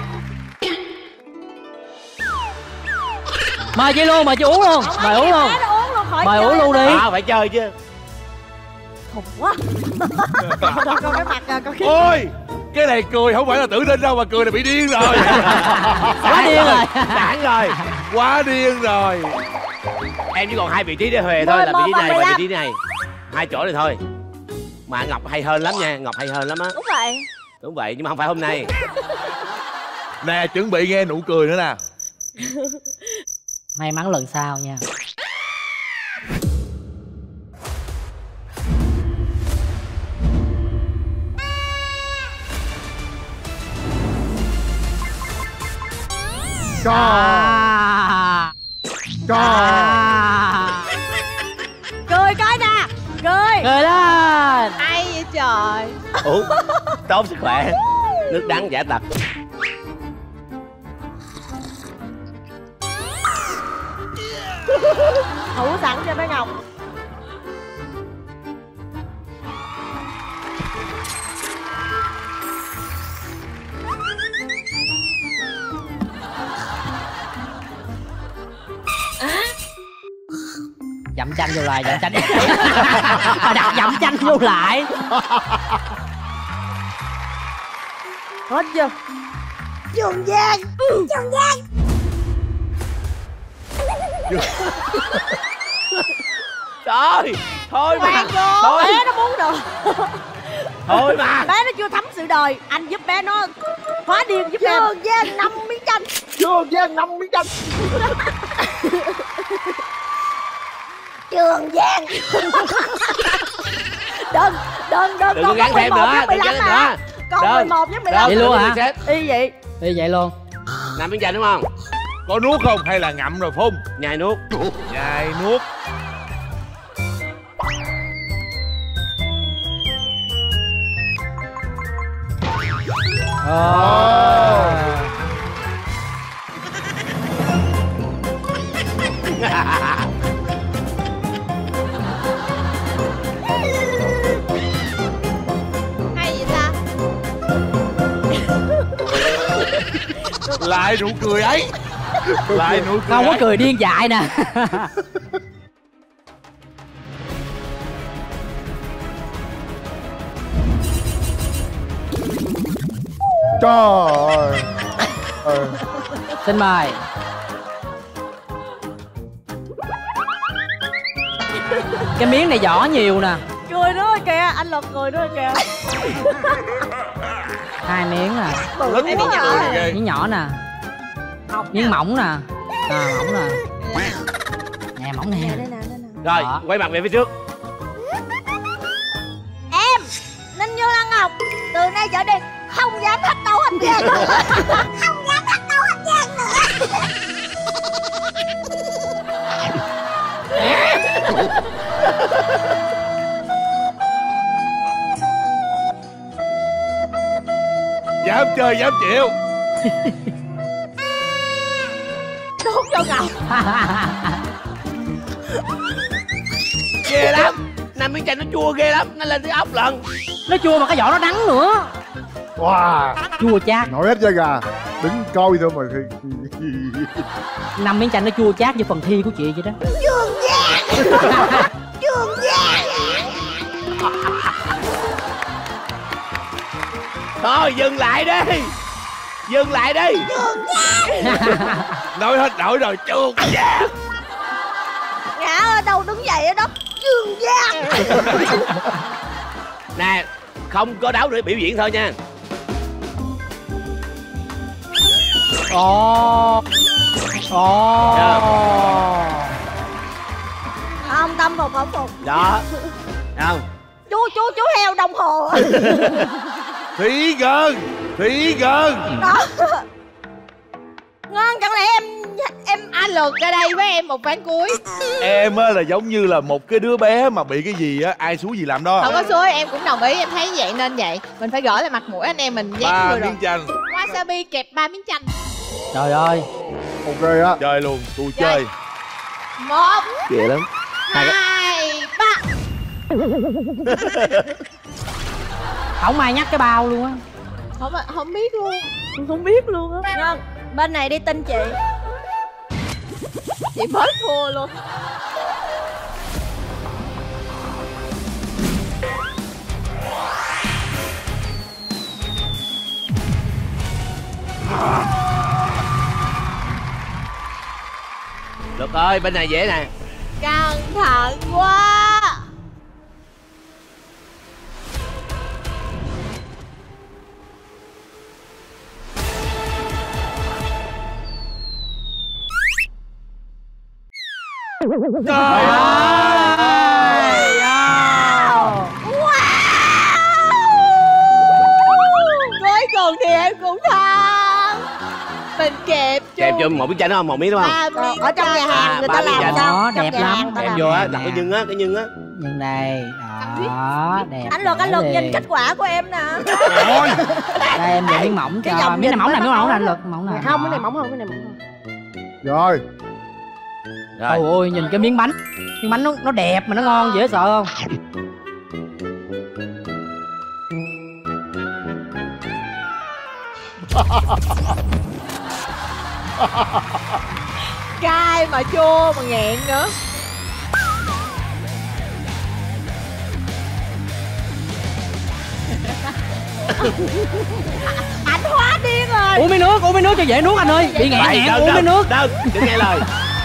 chị luôn, mời chị uống luôn. Mời uống luôn. Uống luôn khỏi Mời chơi. uống luôn đi. Phải chơi chứ. Khùng quá. Con cái mặt coi cái. Ôi, cái này cười không phải là tự tin đâu mà cười là bị điên rồi. Quá điên rồi. Sẵn rồi. Quá điên rồi. Em chỉ còn 2 vị trí để huề thôi, là vị trí này và vị trí này. 2 chỗ này thôi. Mà Ngọc hay hơn lắm nha, Ngọc hay hơn lắm á. Đúng vậy. Đúng vậy, nhưng mà không phải hôm nay. Nè, chuẩn bị nghe nụ cười nữa nè. May mắn lần sau nha. Cười cái nè. Cười. Cười lên. Ai vậy trời. Uống tốt sức khỏe. Nước đắng giải tật. Thủ sẵn cho bé Ngọc. dặm chanh vô lại, dặm chanh. Mà đặt dặm chanh vô lại. Hết chưa? Trường Giang. Trường Giang. Trời, thôi mà. Thôi. Bé nó muốn đồ. Thôi mà. Bé nó chưa thấm sự đời, anh giúp bé nó hóa điên giúp em. Trường Giang 5 miếng chanh. Trường Giang 5 miếng chanh. Trường Giang. Đơn Đừng có gắn thêm nữa, đừng gắn nữa. Còn 11 với 15. Vậy luôn hả? Y vậy. Y vậy luôn. 5 miếng chanh đúng không? Có nuốt không hay là ngậm rồi phun? Nhai nuốt. Nhai nuốt. Hay vậy ta? Lại nụ cười ấy. Lại nụ cười không có ấy. cười điên dại nè. Trời ơi. Xin mời. Cái miếng này vỏ nhiều nè. Cười nữa rồi kìa, anh Lộc cười nữa rồi kìa. 2 miếng nè. Lớn quá cười ghê. Miếng nhỏ nè. Miếng mỏng nè. Mỏng nè. Nè mỏng nè. Rồi, Đó. quay mặt về phía trước. Em Ninh Như Lan Ngọc từ nay trở đi không dám thách đấu anh Giang nữa. Không dám thách đấu anh Giang nữa. Dám chơi dám chịu. Đốt cho Ngọc. Ghê lắm. 5 miếng chanh nó chua ghê lắm, nó lên tới ốc lần. Nó chua mà cái vỏ nó đắng nữa. Wow. Chua chát. Nổi hết da gà. Đứng coi thôi mà. 5 miếng chanh nó chua chát như phần thi của chị vậy đó. Trường Giang. Trường Giang. Thôi dừng lại đi. Dừng lại đi. Trường Giang. Nói hết nổi rồi. Trường Giang. Ngã ở đâu đứng dậy ở đó. Trường Giang. Nè, không có đấu để biểu diễn thôi nha. Ồ. Không, tâm phục không phục. Đó. Không. Chú heo đồng hồ. Thủy gần. Thủy gần. Đó. Ngon, chẳng lẽ em anh lượt ra đây với em một ván cuối. Em á là giống như là một cái đứa bé mà bị cái gì á, ai xúi gì làm đó. Không có xúi, em cũng đồng ý, em thấy vậy nên vậy. Mình phải gỡ lại mặt mũi anh em mình dán 3 người rồi. miếng chanh. Wasabi kẹp 3 miếng chanh. Trời ơi. Ok á. Chơi luôn, tôi chơi. 1 Ghê lắm. 2 3. Không ai nhắc cái bao luôn á. Không biết luôn. Không biết luôn á. Ngon, bên này đi tin chị. Chị mới thua luôn. Được ơi, bên này dễ nè. Căng thẳng quá. Trời ơi. Cuối cùng thì em cũng thắng. Mình kẹp cho một miếng chanh đó không? Một miếng đúng không? Ở trong nhà hàng người ta làm chanh. sao? Đẹp lắm. Em vô á, đặt cái nhân á, cái nhân á. Nhưng đây, đó, đẹp. Anh Luật nhìn kết quả của em nè. Thôi. Đây em để miếng mỏng cho. Miếng này mỏng nè, miếng mỏng nè anh Luật, mỏng nè. Không, cái này mỏng hơn, cái này mỏng hơn. Rồi. Ôi ôi, nhìn cái miếng bánh. Miếng bánh nó đẹp mà nó ngon dễ sợ không? Cay mà chua mà nghẹn nữa. Anh hóa điên rồi. Uống miếng nước cho dễ nuốt anh ơi. Bị nghẹn uống miếng nước. Đừng nghe lời.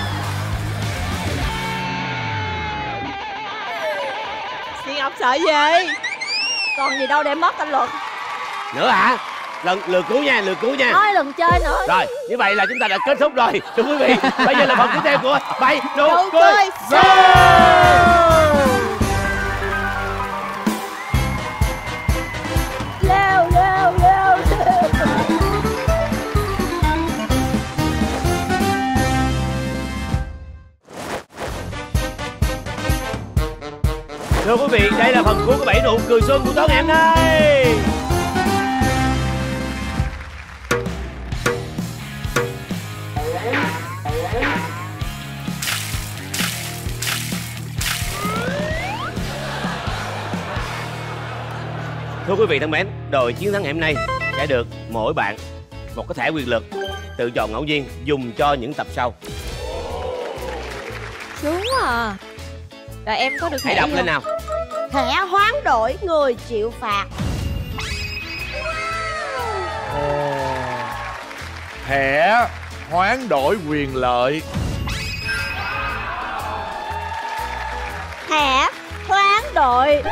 Thiên Ngọc sợ gì? Còn gì đâu để mất anh Luật. Nữa hả? Lượt cứu nha. Thôi đừng chơi nữa. Rồi, như vậy là chúng ta đã kết thúc rồi. Thưa quý vị, bây giờ là phần tiếp theo của Bày Nụ Cười Leo. Thưa quý vị, đây là phần cuối của Bày Nụ Cười Xuân của tối ngày hôm nay. Thưa quý vị thân mến, đội chiến thắng ngày hôm nay sẽ được mỗi bạn một cái thẻ quyền lực tự chọn ngẫu nhiên dùng cho những tập sau. Sướng à. Rồi em có được hãy đọc lên nào. Thẻ hoán đổi người chịu phạt. Thẻ hoán đổi quyền lợi. Thẻ hoán đổi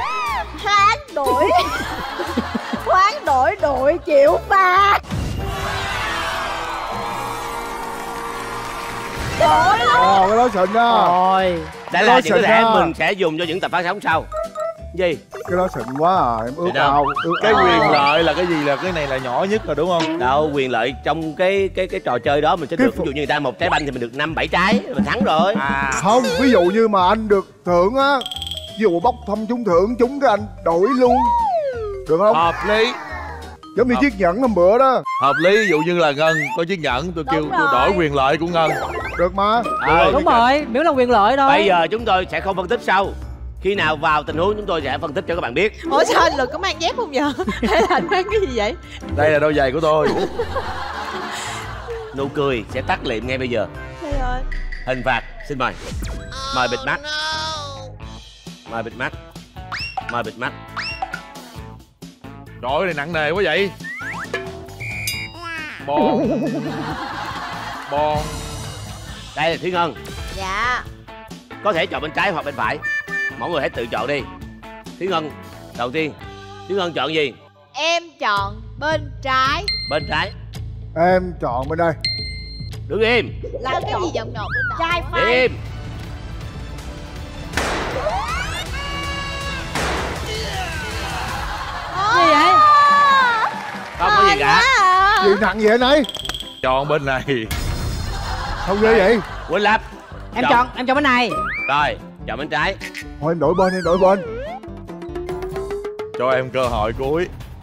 đội chịu phạt. Cái đó xịn đó. Rồi. Đây là những thẻ mình sẽ dùng cho những tập phát sóng sau. Gì? Cái đó xịn quá à, em ước ao. Cái quyền lợi là cái gì? Là cái này là nhỏ nhất rồi đúng không? Đâu, quyền lợi trong cái trò chơi đó mình sẽ được, ví dụ như người ta một trái banh thì mình được 5-7 trái, mình thắng rồi. Không, ví dụ như mà anh được thưởng á, ví dụ bốc thăm trúng thưởng trúng cái anh đổi luôn, được không? Hợp lý. Giống như chiếc nhẫn hôm bữa đó. Hợp lý, ví dụ như là Ngân có chiếc nhẫn, tôi kêu tôi đổi quyền lợi của Ngân. Được mà. Đúng rồi, miễn là quyền lợi thôi. Bây giờ chúng tôi sẽ không phân tích sau. Khi nào vào tình huống chúng tôi sẽ phân tích cho các bạn biết. Ủa sao anh Lực có mang dép không vậy? Hay là anh mang cái gì vậy? Đây là đôi giày của tôi. Nụ cười sẽ tắt liệm ngay bây giờ. Trời ơi. Hình phạt, xin mời. Mời bịt mắt. Mời bịt mắt. Mời bịt mắt. Trời ơi, này nặng nề quá vậy. Bon. Đây là Thúy Ngân. Dạ. Có thể chọn bên trái hoặc bên phải. Mọi người hãy tự chọn đi. Thúy Ngân, đầu tiên Thúy Ngân chọn gì? Em chọn bên trái. Bên trái. Em chọn bên đây. Đứng im. Là cái gì vòng ngọt bên Trai Đứng phai. im. Gì vậy? Không có gì cả. Gì nặng vậy này? Chọn bên này. Không ghê vậy? Quỳnh Lập. Em chọn bên này. Rồi, chọn bên trái. Thôi em đổi bên, Cho em cơ hội cuối.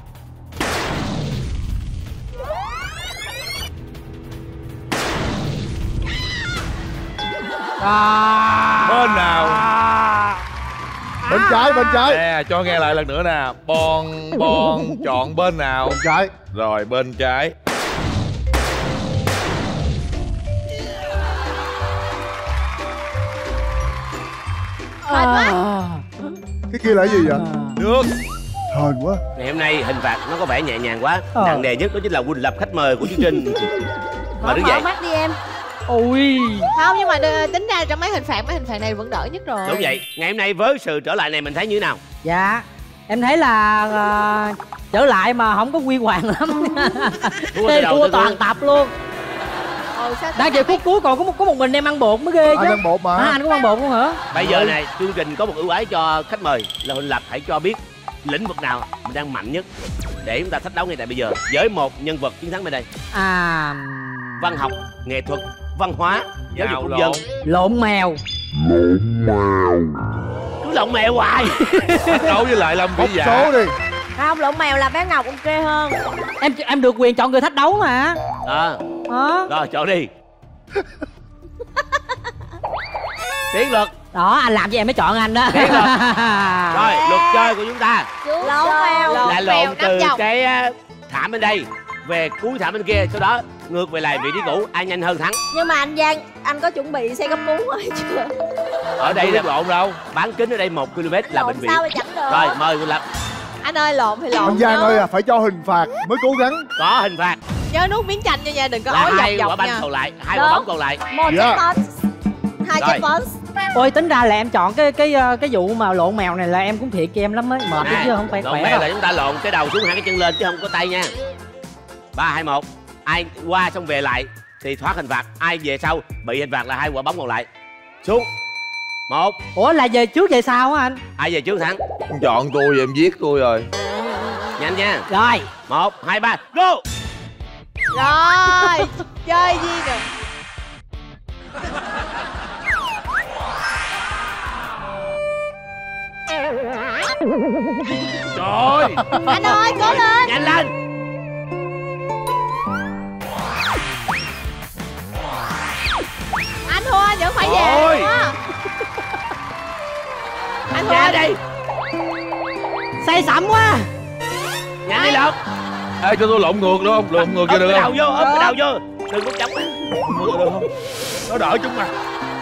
Bên nào? Bên trái. Nè, cho nghe lại lần nữa nè. Bon chọn bên nào? Bên trái. Rồi, bên trái. Cái kia là cái gì vậy? Nước. Hên quá. Ngày hôm nay hình phạt nó có vẻ nhẹ nhàng quá. Nặng nề nhất đó chính là Quỳnh Lập, khách mời của chương trình. Mà đứng dậy. Mở mắt đi em. Ui. Không, nhưng mà tính ra trong mấy hình phạt này vẫn đỡ nhất rồi. Đúng vậy. Ngày hôm nay với sự trở lại này mình thấy như thế nào? Dạ em thấy là trở lại mà không có quy hoàng lắm. Thua toàn tập luôn. Đã vậy phút cuối còn có một mình em ăn bột mới ghê chứ. Anh ăn bột mà. Anh cũng ăn bột luôn hả? Bây giờ này chương trình có một ưu ái cho khách mời là Huỳnh Lập hãy cho biết lĩnh vực nào mình đang mạnh nhất để chúng ta thách đấu ngay tại bây giờ với một nhân vật chiến thắng bên đây. Văn học, nghệ thuật, văn hóa, giáo dục công dân. Lộn mèo. Cứ lộn mèo hoài. Đấu với lại Lâm Vĩ Dạ. Số đi. Không, lộn mèo là bé Ngọc ok hơn. Em được quyền chọn người thách đấu mà. Rồi chọn đi. Tiến Luật. Đó anh làm cho em mới chọn anh đó. Rồi luật chơi của chúng ta Lộn mèo là lộn từ cái thảm bên đây về cuối thảm bên kia, sau đó ngược về lại vị trí cũ, ai nhanh hơn thắng. Nhưng mà anh Giang, anh có chuẩn bị xe cấp cứu rồi chưa? Ở đây là lộn đâu, bán kính ở đây 1 km là bệnh viện. Sao mà chẳng được. Rồi mời Quỳnh Lập. Anh ơi lộn thì lộn. Anh Giang ơi phải cho hình phạt mới cố gắng. Có hình phạt. Nhớ nuốt miếng chanh nha, đừng có Là ói hai dọc quả dọc banh nha. còn lại, hai quả bóng còn lại. Một trái bóng. Hai trái bóng. Ôi tính ra là em chọn cái vụ mà lộn mèo này là em cũng thiệt cho em lắm á, mệt chứ không phải lộn khỏe mèo đâu. là chúng ta lộn cái đầu xuống, hai cái chân lên chứ không có tay nha. 3, 2, 1. Ai qua xong về lại thì thoát hình phạt, ai về sau bị hình phạt là hai quả bóng còn lại. Xuống. 1. Ủa là về trước về sau á anh? Ai về trước thắng. Ông chọn tôi rồi em giết tôi rồi. Nhanh nha. Rồi 1, 2, 3, go. Rồi chơi gì nè. Trời. Anh ơi cố lên. Nhanh lên. Anh thua vẫn phải về Ôi. đúng không? Anh Nhanh thua đi. say sẩm quá. Nhanh đi Lộc. Ê cho tôi lộn ngược được không? Lộn ngược kia Úp được cái không? đầu vô, úp cái đầu vô. Đừng có chống. Lộn ngược được không? Nó đỡ chúng mà.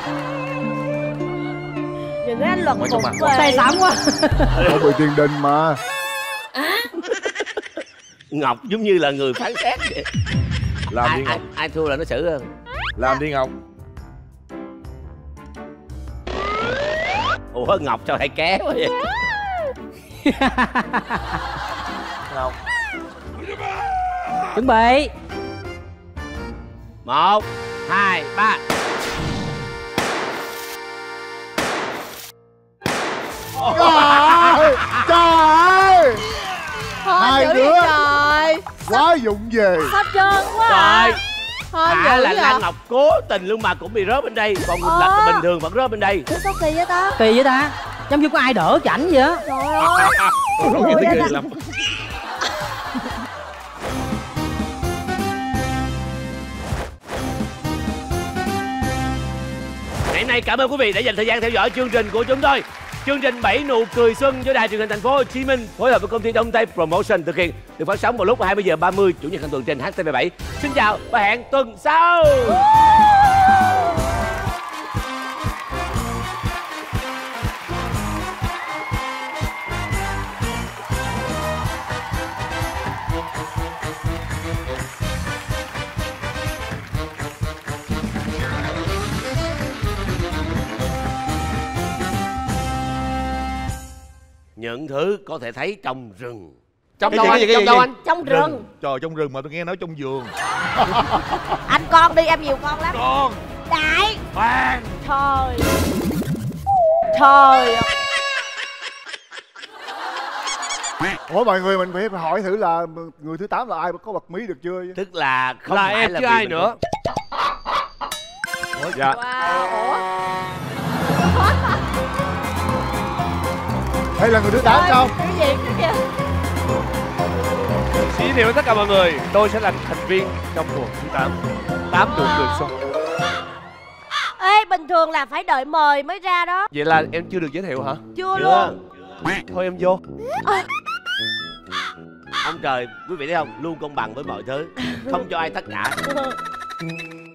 Đừng có anh luật Mày phục trong về. Say sẩm quá. Không bị tiền đình mà. Ngọc giống như là người phán xét vậy. Làm đi Ngọc. Ai thua là nó xử không? Làm đi Ngọc. Ủa Ngọc sao hay ké quá vậy? Ngọc. Chuẩn bị. 1, 2, 3. Trời ơi! Trời ơi! Thôi Hai dữ đứa. vậy trời. Quá dụng về. Sao trơn quá à. Trời. Thôi Thả dữ là vậy. Lan Ngọc cố tình luôn mà cũng bị rớt bên đây. Còn là bình thường vẫn rớt bên đây. Ủa sao kỳ vậy ta? Kỳ vậy ta? Giống như có ai đỡ chảnh vậy á. Trời ơi. Nói cái ghê lắm. Ngày hôm nay cảm ơn quý vị đã dành thời gian theo dõi chương trình của chúng tôi. Chương trình 7 nụ cười xuân do Đài Truyền hình Thành phố Hồ Chí Minh phối hợp với công ty Đông Tây Promotion thực hiện, được phát sóng vào lúc 20h30 chủ nhật hàng tuần trên HTV7. Xin chào và hẹn tuần sau. Những thứ có thể thấy trong rừng. Trong đâu anh? Trong đâu anh? Trong rừng. Trời trong rừng mà tôi nghe nói trong vườn. Anh con đi, em nhiều con lắm. Con. Đại. Khoan. Thôi. Thôi. Ủa mọi người mình phải hỏi thử là người thứ 8 là ai, có bật mí được chưa? Tức là không Là phải em là chứ vì ai mình nữa. Dạ. Wow. Ủa. Hay là người thứ 8 sao? Cái gì cái kia? Xin giới thiệu với tất cả mọi người, tôi sẽ là thành viên trong tuần thứ 8. 8 nụ cười xuân. Ê, bình thường là phải đợi mời mới ra đó. Vậy là em chưa được giới thiệu hả? Chưa luôn. Thôi em vô. Ông trời, quý vị thấy không? Luôn công bằng với mọi thứ, không cho ai tất cả.